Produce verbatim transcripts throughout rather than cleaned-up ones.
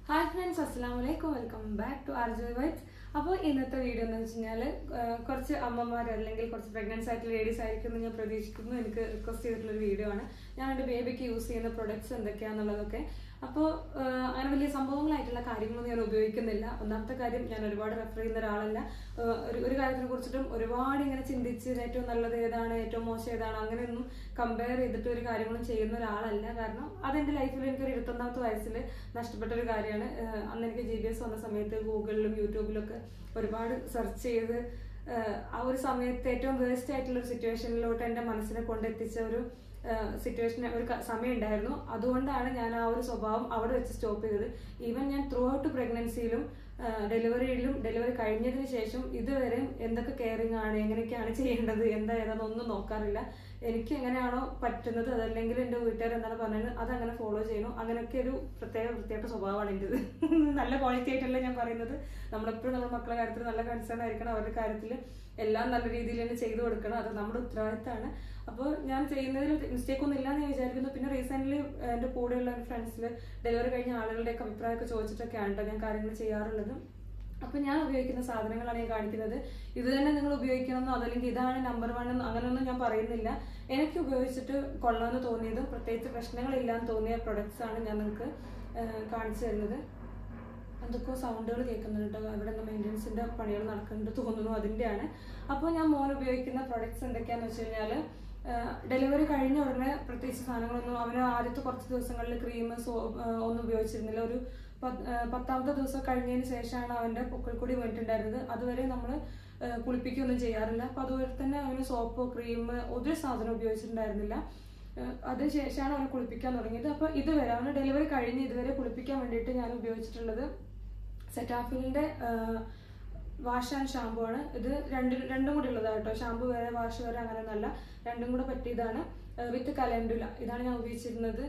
Hi friends, assalamu alaikum. Welcome back to R J Vibes. അപ്പോൾ ഇന്നത്തെ video എന്ന് വെച്ച് കഴിഞ്ഞാൽ കുറച്ച് അമ്മമാർ അല്ലെങ്കിൽ കുറച്ച് പ്രഗ്നൻസ് ആയിട്ടുള്ള ലേഡീസ് ആയിരിക്കും എന്ന് ഞാൻ പ്രതീക്ഷിക്കുന്നു. എനിക്ക് റിക്വസ്റ്റ് ചെയ്തിട്ടുള്ളൊരു വീഡിയോ ആണ്. ഞാൻ എൻ്റെ ബേബിക്ക് യൂസ് ചെയ്യുന്ന പ്രൊഡക്ട്സ് എന്തൊക്കെയാണെന്നുള്ളതൊക്കെ. അപ്പോൾ അങ്ങനെ വലിയ സംഭവങ്ങളായിട്ടുള്ള കാര്യങ്ങളൊന്നും ഞാൻ ഉപയോഗിക്കുന്നില്ല. ഒന്നാമത്തെ കാര്യം, ഞാൻ ഒരുപാട് റെഫർ ചെയ്യുന്ന ഒരാളല്ല. ഒരു ഒരു കാര്യത്തിനെ കുറിച്ചിട്ടും ഒരുപാട് ഇങ്ങനെ ചിന്തിച്ച് ഏറ്റവും നല്ലത് ഏതാണ്, ഏറ്റവും മോശം ഏതാണ്, അങ്ങനെയൊന്നും കമ്പയർ ചെയ്തിട്ട് ഒരു കാര്യങ്ങളും ചെയ്യുന്ന ഒരാളല്ല. കാരണം അതെൻ്റെ ലൈഫിൽ എനിക്കൊരു ഇരുപത്തൊന്നാമത്തെ വയസ്സിൽ നഷ്ടപ്പെട്ട ഒരു കാര്യമാണ്. അന്ന് എനിക്ക് ജി ബി എസ് വന്ന സമയത്ത് ഗൂഗിളിലും യൂട്യൂബിലൊക്കെ ഒരുപാട് സെർച്ച് ചെയ്ത് ആ ഒരു സമയത്ത് ഏറ്റവും വേസ്റ്റ് ആയിട്ടുള്ള ഒരു സിറ്റുവേഷനിലോട്ട് എൻ്റെ മനസ്സിനെ കൊണ്ടെത്തിച്ച ഒരു സിറ്റുവേഷൻ ഒരു സമയം ഉണ്ടായിരുന്നു. അതുകൊണ്ടാണ് ഞാൻ ആ ഒരു സ്വഭാവം അവിടെ വെച്ച് സ്റ്റോപ്പ് ചെയ്തത്. ഈവൻ ഞാൻ ത്രൂ ഔട്ട് പ്രഗ്നൻസിയിലും ഡെലിവറിയിലും ഡെലിവറി കഴിഞ്ഞതിന് ശേഷം ഇതുവരെ എന്തൊക്കെ കെയറിങ് ആണ്, എങ്ങനെയൊക്കെയാണ് ചെയ്യേണ്ടത്, എന്താ ഏതാണെന്നൊന്നും നോക്കാറില്ല. എനിക്ക് എങ്ങനെയാണോ പറ്റുന്നത്, അതല്ലെങ്കിൽ എൻ്റെ വീട്ടുകാർ എന്താണ് പറഞ്ഞത് അതങ്ങനെ ഫോളോ ചെയ്യണം. അങ്ങനെയൊക്കെ ഒരു പ്രത്യേക പ്രത്യേക സ്വഭാവമാണ് എൻ്റെത്. നല്ല ക്വാളിറ്റി ആയിട്ടല്ല ഞാൻ പറയുന്നത്. നമ്മളെപ്പോഴും നമ്മുടെ മക്കളുടെ കാര്യത്തിൽ നല്ല കൺസേൺ ആയിരിക്കണം. അവരുടെ കാര്യത്തിൽ എല്ലാം നല്ല രീതിയിൽ തന്നെ ചെയ്തു കൊടുക്കണം. അത് നമ്മുടെ ഉത്തരവാദിത്തമാണ്. അപ്പോൾ ഞാൻ ചെയ്യുന്നതിൽ മിസ്റ്റേക്ക് ഒന്നും ഇല്ലാന്ന് ഞാൻ വിചാരിക്കുന്നു. പിന്നെ റീസെൻ്റ്ലി എൻ്റെ കൂടെയുള്ള ഫ്രണ്ട്സിൽ ഡെലിവറി കഴിഞ്ഞ ആളുകളുടെയൊക്കെ അഭിപ്രായമൊക്കെ ചോദിച്ചിട്ടൊക്കെയാണ് കേട്ടോ ഞാൻ കാര്യങ്ങൾ ചെയ്യാറുള്ളത്. അപ്പം ഞാൻ ഉപയോഗിക്കുന്ന സാധനങ്ങളാണ് ഞാൻ കാണിക്കുന്നത്. ഇത് തന്നെ നിങ്ങൾ ഉപയോഗിക്കണമെന്നോ അതല്ലെങ്കിൽ ഇതാണ് നമ്പർ വൺ എന്നോ അങ്ങനെയൊന്നും ഞാൻ പറയുന്നില്ല. എനിക്ക് ഉപയോഗിച്ചിട്ട് കൊള്ളാമെന്ന് തോന്നിയതും പ്രത്യേകിച്ച് പ്രശ്നങ്ങളില്ലാന്ന് തോന്നിയ പ്രൊഡക്ട്സ് ആണ് ഞാൻ നിങ്ങൾക്ക് കാണിച്ചു തരുന്നത്. എന്തൊക്കെയോ സൗണ്ടുകൾ കേൾക്കുന്നുണ്ട് കേട്ടോ. അവിടെ നിന്ന് മെയിൻ്റനൻസിൻ്റെ പണികൾ നടക്കുന്നുണ്ട് തോന്നുന്നു, അതിൻ്റെയാണ്. അപ്പോൾ ഞാൻ മോൻ ഉപയോഗിക്കുന്ന പ്രൊഡക്ട്സ് എന്തൊക്കെയാണെന്ന് വെച്ച് കഴിഞ്ഞാൽ, ഡെലിവറി കഴിഞ്ഞ ഉടനെ പ്രത്യേകിച്ച് സാധനങ്ങളൊന്നും അവന് ആദ്യത്തെ കുറച്ച് ദിവസങ്ങളിൽ ക്രീം സോ ഒന്നും ഉപയോഗിച്ചിരുന്നില്ല. ഒരു പത്താമത്തെ ദിവസം കഴിഞ്ഞതിന് ശേഷമാണ് അവൻ്റെ പൊക്കിൾക്കൊടി വീണിട്ടുണ്ടായിരുന്നത്. അതുവരെ നമ്മൾ കുളിപ്പിക്കുകയൊന്നും ചെയ്യാറില്ല. അപ്പോൾ അതുപോലെ തന്നെ അവന് സോപ്പോ ക്രീം ഒരു സാധനം ഉപയോഗിച്ചിട്ടുണ്ടായിരുന്നില്ല. അതിനുശേഷമാണ് അവനെ കുളിപ്പിക്കാൻ തുടങ്ങിയത്. അപ്പോൾ ഇതുവരെ അവന് ഡെലിവറി കഴിഞ്ഞ് ഇതുവരെ കുളിപ്പിക്കാൻ വേണ്ടിയിട്ട് ഞാൻ ഉപയോഗിച്ചിട്ടുള്ളത് സെറ്റാഫിലിൻ്റെ വാഷ് ആൻഡ് ഷാമ്പു ആണ്. ഇത് രണ്ട് രണ്ടും കൂടി ഉള്ളതാണ് കേട്ടോ. ഷാമ്പു വേറെ വാഷ് വേറെ അങ്ങനെയൊന്നല്ല, രണ്ടും കൂടെ പറ്റിയതാണ്. വിത്ത് കലൻഡുല ഇതാണ് ഞാൻ ഉപയോഗിച്ചിരുന്നത്.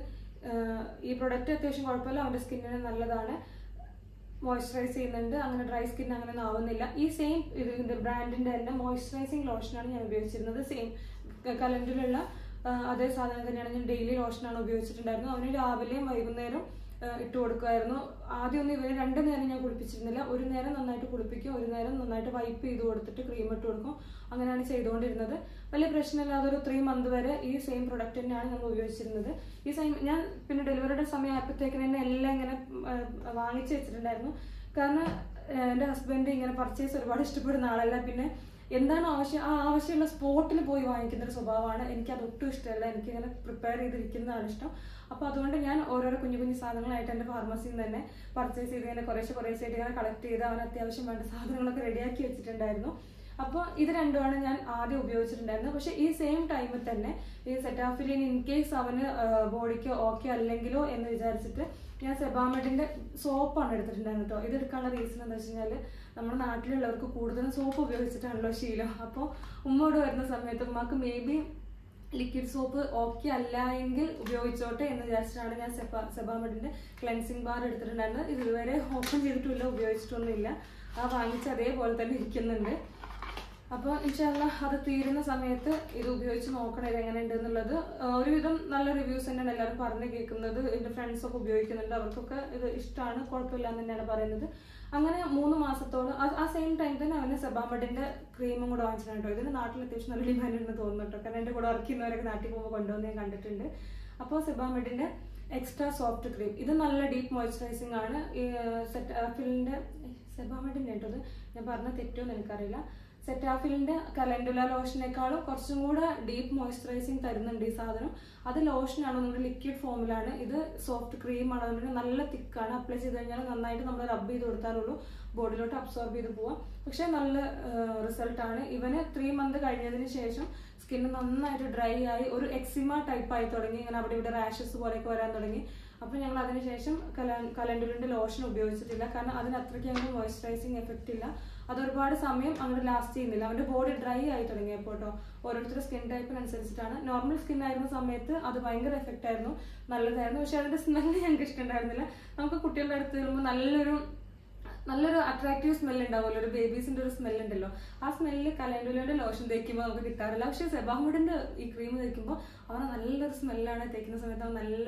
ഈ പ്രൊഡക്റ്റ് അത്യാവശ്യം കുഴപ്പമില്ല, അവൻ്റെ സ്കിന്നിന് നല്ലതാണ്, മോയ്സ്ചറൈസ് ചെയ്യുന്നുണ്ട്. അങ്ങനെ ഡ്രൈ സ്കിൻ അങ്ങനെയൊന്നും ആവുന്നില്ല. ഈ സെയിം ഇതിൻ്റെ ബ്രാൻഡിൻ്റെ തന്നെ മോയ്സ്ചറൈസിങ് ലോഷനാണ് ഞാൻ ഉപയോഗിച്ചിരുന്നത്. സെയിം കലൻഡിലുള്ള അതേ സാധനം തന്നെയാണ്. ഞാൻ ഡെയിലി ലോഷനാണ് ഉപയോഗിച്ചിട്ടുണ്ടായിരുന്നത്. അവന് രാവിലെയും വൈകുന്നേരം ഇട്ട് കൊടുക്കുമായിരുന്നു. ആദ്യമൊന്നും ഇവർ രണ്ടു നേരം ഞാൻ കുളിപ്പിച്ചിരുന്നില്ല. ഒരു നേരം നന്നായിട്ട് കുളിപ്പിക്കും, ഒരു നേരം നന്നായിട്ട് വൈപ്പ് ചെയ്ത് കൊടുത്തിട്ട് ക്രീം ഇട്ട് കൊടുക്കും. അങ്ങനെയാണ് ചെയ്തുകൊണ്ടിരുന്നത്. വലിയ പ്രശ്നമില്ലാതെ ഒരു ത്രീ മന്ത് വരെ ഈ സെയിം പ്രൊഡക്റ്റ് തന്നെയാണ് നമ്മൾ ഉപയോഗിച്ചിരുന്നത്. ഈ സെയിം ഞാൻ പിന്നെ ഡെലിവറിയുടെ സമയം ആയപ്പോഴത്തേക്കിന് തന്നെ എല്ലാം ഇങ്ങനെ വാങ്ങിച്ചു വെച്ചിട്ടുണ്ടായിരുന്നു. കാരണം എൻ്റെ ഹസ്ബൻഡ് ഇങ്ങനെ പർച്ചേസ് ഒരുപാട് ഇഷ്ടപ്പെടുന്ന ആളല്ല. പിന്നെ എന്താണ് ആവശ്യം ആ ആവശ്യമുള്ള സ്പോട്ടിൽ പോയി വാങ്ങിക്കുന്ന ഒരു സ്വഭാവമാണ്. എനിക്കത് ഒട്ടും ഇഷ്ടമല്ല. എനിക്കിങ്ങനെ പ്രിപ്പയർ ചെയ്തിരിക്കുന്നതാണ് ഇഷ്ടം. അപ്പോൾ അതുകൊണ്ട് ഞാൻ ഓരോരോ കുഞ്ഞു കുഞ്ഞു സാധനങ്ങളായിട്ട് എൻ്റെ ഫാർമസിയിൽ നിന്ന് തന്നെ പർച്ചേസ് ചെയ്ത് ഇങ്ങനെ കുറേശ്ശെ കുറേശ്ശെ ആയിട്ട് ഇങ്ങനെ കളക്ട് ചെയ്ത് അവൻ അത്യാവശ്യം വേണ്ട സാധനങ്ങളൊക്കെ റെഡിയാക്കി വെച്ചിട്ടുണ്ടായിരുന്നു. അപ്പോൾ ഇത് രണ്ടുമാണ് ഞാൻ ആദ്യം ഉപയോഗിച്ചിട്ടുണ്ടായിരുന്നത്. പക്ഷേ ഈ സെയിം ടൈമിൽ തന്നെ ഈ സെറ്റാഫിലിൻ ഇൻ കേസ് അവന് ബോഡിക്ക് ഓക്കെ അല്ലെങ്കിലോ എന്ന് വിചാരിച്ചിട്ട് ഞാൻ സെബാമെഡിൻ്റെ സോപ്പാണ് എടുത്തിട്ടുണ്ടായിരുന്നു കേട്ടോ. ഇതെടുക്കാനുള്ള റീസൺ എന്താ വെച്ച് കഴിഞ്ഞാൽ, നമ്മുടെ നാട്ടിലുള്ളവർക്ക് കൂടുതലും സോപ്പ് ഉപയോഗിച്ചിട്ടാണല്ലോ ശീലം. അപ്പോൾ ഉമ്മയോട് വരുന്ന സമയത്ത് ഉമ്മക്ക് maybe liquid soap okay അല്ല എങ്കിൽ ഉപയോഗിച്ചോട്ടെ എന്ന് വിചാരിച്ചിട്ടാണ് ഞാൻ സെബാ സെബാമെഡിൻ്റെ ക്ലെൻസിങ് ബാർ എടുത്തിട്ടുണ്ടായിരുന്നത്. ഇത് ഇതുവരെ ഓപ്പൺ ചെയ്തിട്ടുമില്ല, ഉപയോഗിച്ചിട്ടൊന്നുമില്ല. ആ വാങ്ങിച്ച അതേപോലെ തന്നെ ഇരിക്കുന്നുണ്ട്. അപ്പോൾ ഇൻഷാല്ലാ അത് തീരുന്ന സമയത്ത് ഇത് ഉപയോഗിച്ച് നോക്കണം ഇത് എങ്ങനെയുണ്ട് എന്നുള്ളത്. ഒരുവിധം നല്ല റിവ്യൂസ് തന്നെയാണ് എല്ലാവരും പറഞ്ഞ് കേൾക്കുന്നത്. എൻ്റെ ഫ്രണ്ട്സൊക്കെ ഉപയോഗിക്കുന്നുണ്ട്, അവർക്കൊക്കെ ഇത് ഇഷ്ടമാണ്, കുഴപ്പമില്ല എന്ന് തന്നെയാണ് പറയുന്നത്. അങ്ങനെ മൂന്ന് മാസത്തോളം ആ സെയിം ടൈം തന്നെ അവന് സെബാമെഡിൻ്റെ ക്രീമും കൂടെ വാങ്ങിച്ചിട്ടുണ്ടോ. ഇതിന് നാട്ടിൽ അത്യാവശ്യം നല്ല ഡിമാൻഡ് ഉണ്ടെന്ന് തോന്നുന്നു കേട്ടോ. കാരണം എൻ്റെ കൂടെ വർക്ക് ചെയ്യുന്നവരൊക്കെ നാട്ടിൽ പോകുമ്പോൾ കൊണ്ടുവന്ന് ഞാൻ കണ്ടിട്ടുണ്ട്. അപ്പോൾ സെബാമെഡിൻ്റെ എക്സ്ട്രാ സോഫ്റ്റ് ക്രീം ഇത് നല്ല ഡീപ്പ് മോയ്സ്ചറൈസിങ് ആണ്. ഈ സെറ്റാഫിലിൻ്റെ സെബാമെഡിൻ്റെ കേട്ടത് ഞാൻ പറഞ്ഞ തെറ്റോന്ന് എനിക്കറിയില്ല. സെറ്റാഫിലിൻ്റെ കലൻഡുല ലോഷനേക്കാളും കുറച്ചും കൂടെ ഡീപ്പ് മോയ്സ്ചറൈസിങ് തരുന്നുണ്ട് ഈ സാധനം. അത് ലോഷനാണ്, നമ്മുടെ ലിക്വിഡ് ഫോമിലാണ്. ഇത് സോഫ്റ്റ് ക്രീമാണ്, അതുകൊണ്ട് നല്ല തിക്കാണ്. അപ്ലൈ ചെയ്ത് കഴിഞ്ഞാൽ നന്നായിട്ട് നമ്മൾ റബ്ബ് ചെയ്ത് കൊടുത്താലുള്ളൂ ബോഡിയിലോട്ട് അബ്സോർബ് ചെയ്ത് പോവാം. പക്ഷേ നല്ല റിസൾട്ടാണ്. ഇവന് ത്രീ മന്ത് കഴിഞ്ഞതിന് ശേഷം സ്കിന്ന് നന്നായിട്ട് ഡ്രൈ ആയി ഒരു എക്സിമ ടൈപ്പ് ആയി തുടങ്ങി. ഇങ്ങനെ അവിടെ ഇവിടെ റാഷസ് പോലെയൊക്കെ വരാൻ തുടങ്ങി. അപ്പോൾ ഞങ്ങൾ അതിനുശേഷം കല കലൻഡുലിൻ്റെ ലോഷൻ ഉപയോഗിച്ചിട്ടില്ല. കാരണം അതിന് അത്രയ്ക്ക് അങ്ങനെ മോയ്സ്ചറൈസിങ് എഫക്റ്റ് ഇല്ല. അതൊരുപാട് സമയം അങ്ങോട്ട് ലാസ്റ്റ് ചെയ്യുന്നില്ല. അവൻ്റെ ബോഡി ഡ്രൈ ആയി തുടങ്ങിയപ്പോൾ കേട്ടോ. ഓരോരുത്തരുടെ സ്കിൻ ടൈപ്പിനനുസരിച്ചിട്ടാണ്. നോർമൽ സ്കിൻ ആയിരുന്ന സമയത്ത് അത് ഭയങ്കര എഫക്റ്റ് ആയിരുന്നു, നല്ലതായിരുന്നു. പക്ഷെ അതിൻ്റെ സ്മെല്ല് ഞങ്ങൾക്ക് ഇഷ്ടമുണ്ടായിരുന്നില്ല. നമുക്ക് കുട്ടികളുടെ അടുത്ത് വരുമ്പോൾ നല്ലൊരു നല്ലൊരു അട്രാക്റ്റീവ് സ്മെല്ല് ഉണ്ടാവുമല്ലോ, ഒരു ബേബീസിൻ്റെ ഒരു സ്മെല്ല് ഉണ്ടല്ലോ. ആ സ്മെല്ല് കലൻഡുലയുടെ ലോഷൻ തേക്കുമ്പോൾ നമുക്ക് കിട്ടാറില്ല. പക്ഷേ സെബാമെഡിൻ്റെ ഈ ക്രീം തേക്കുമ്പോൾ അവന് നല്ലൊരു സ്മെല്ലാണ്. തേക്കുന്ന സമയത്ത് അവൻ നല്ല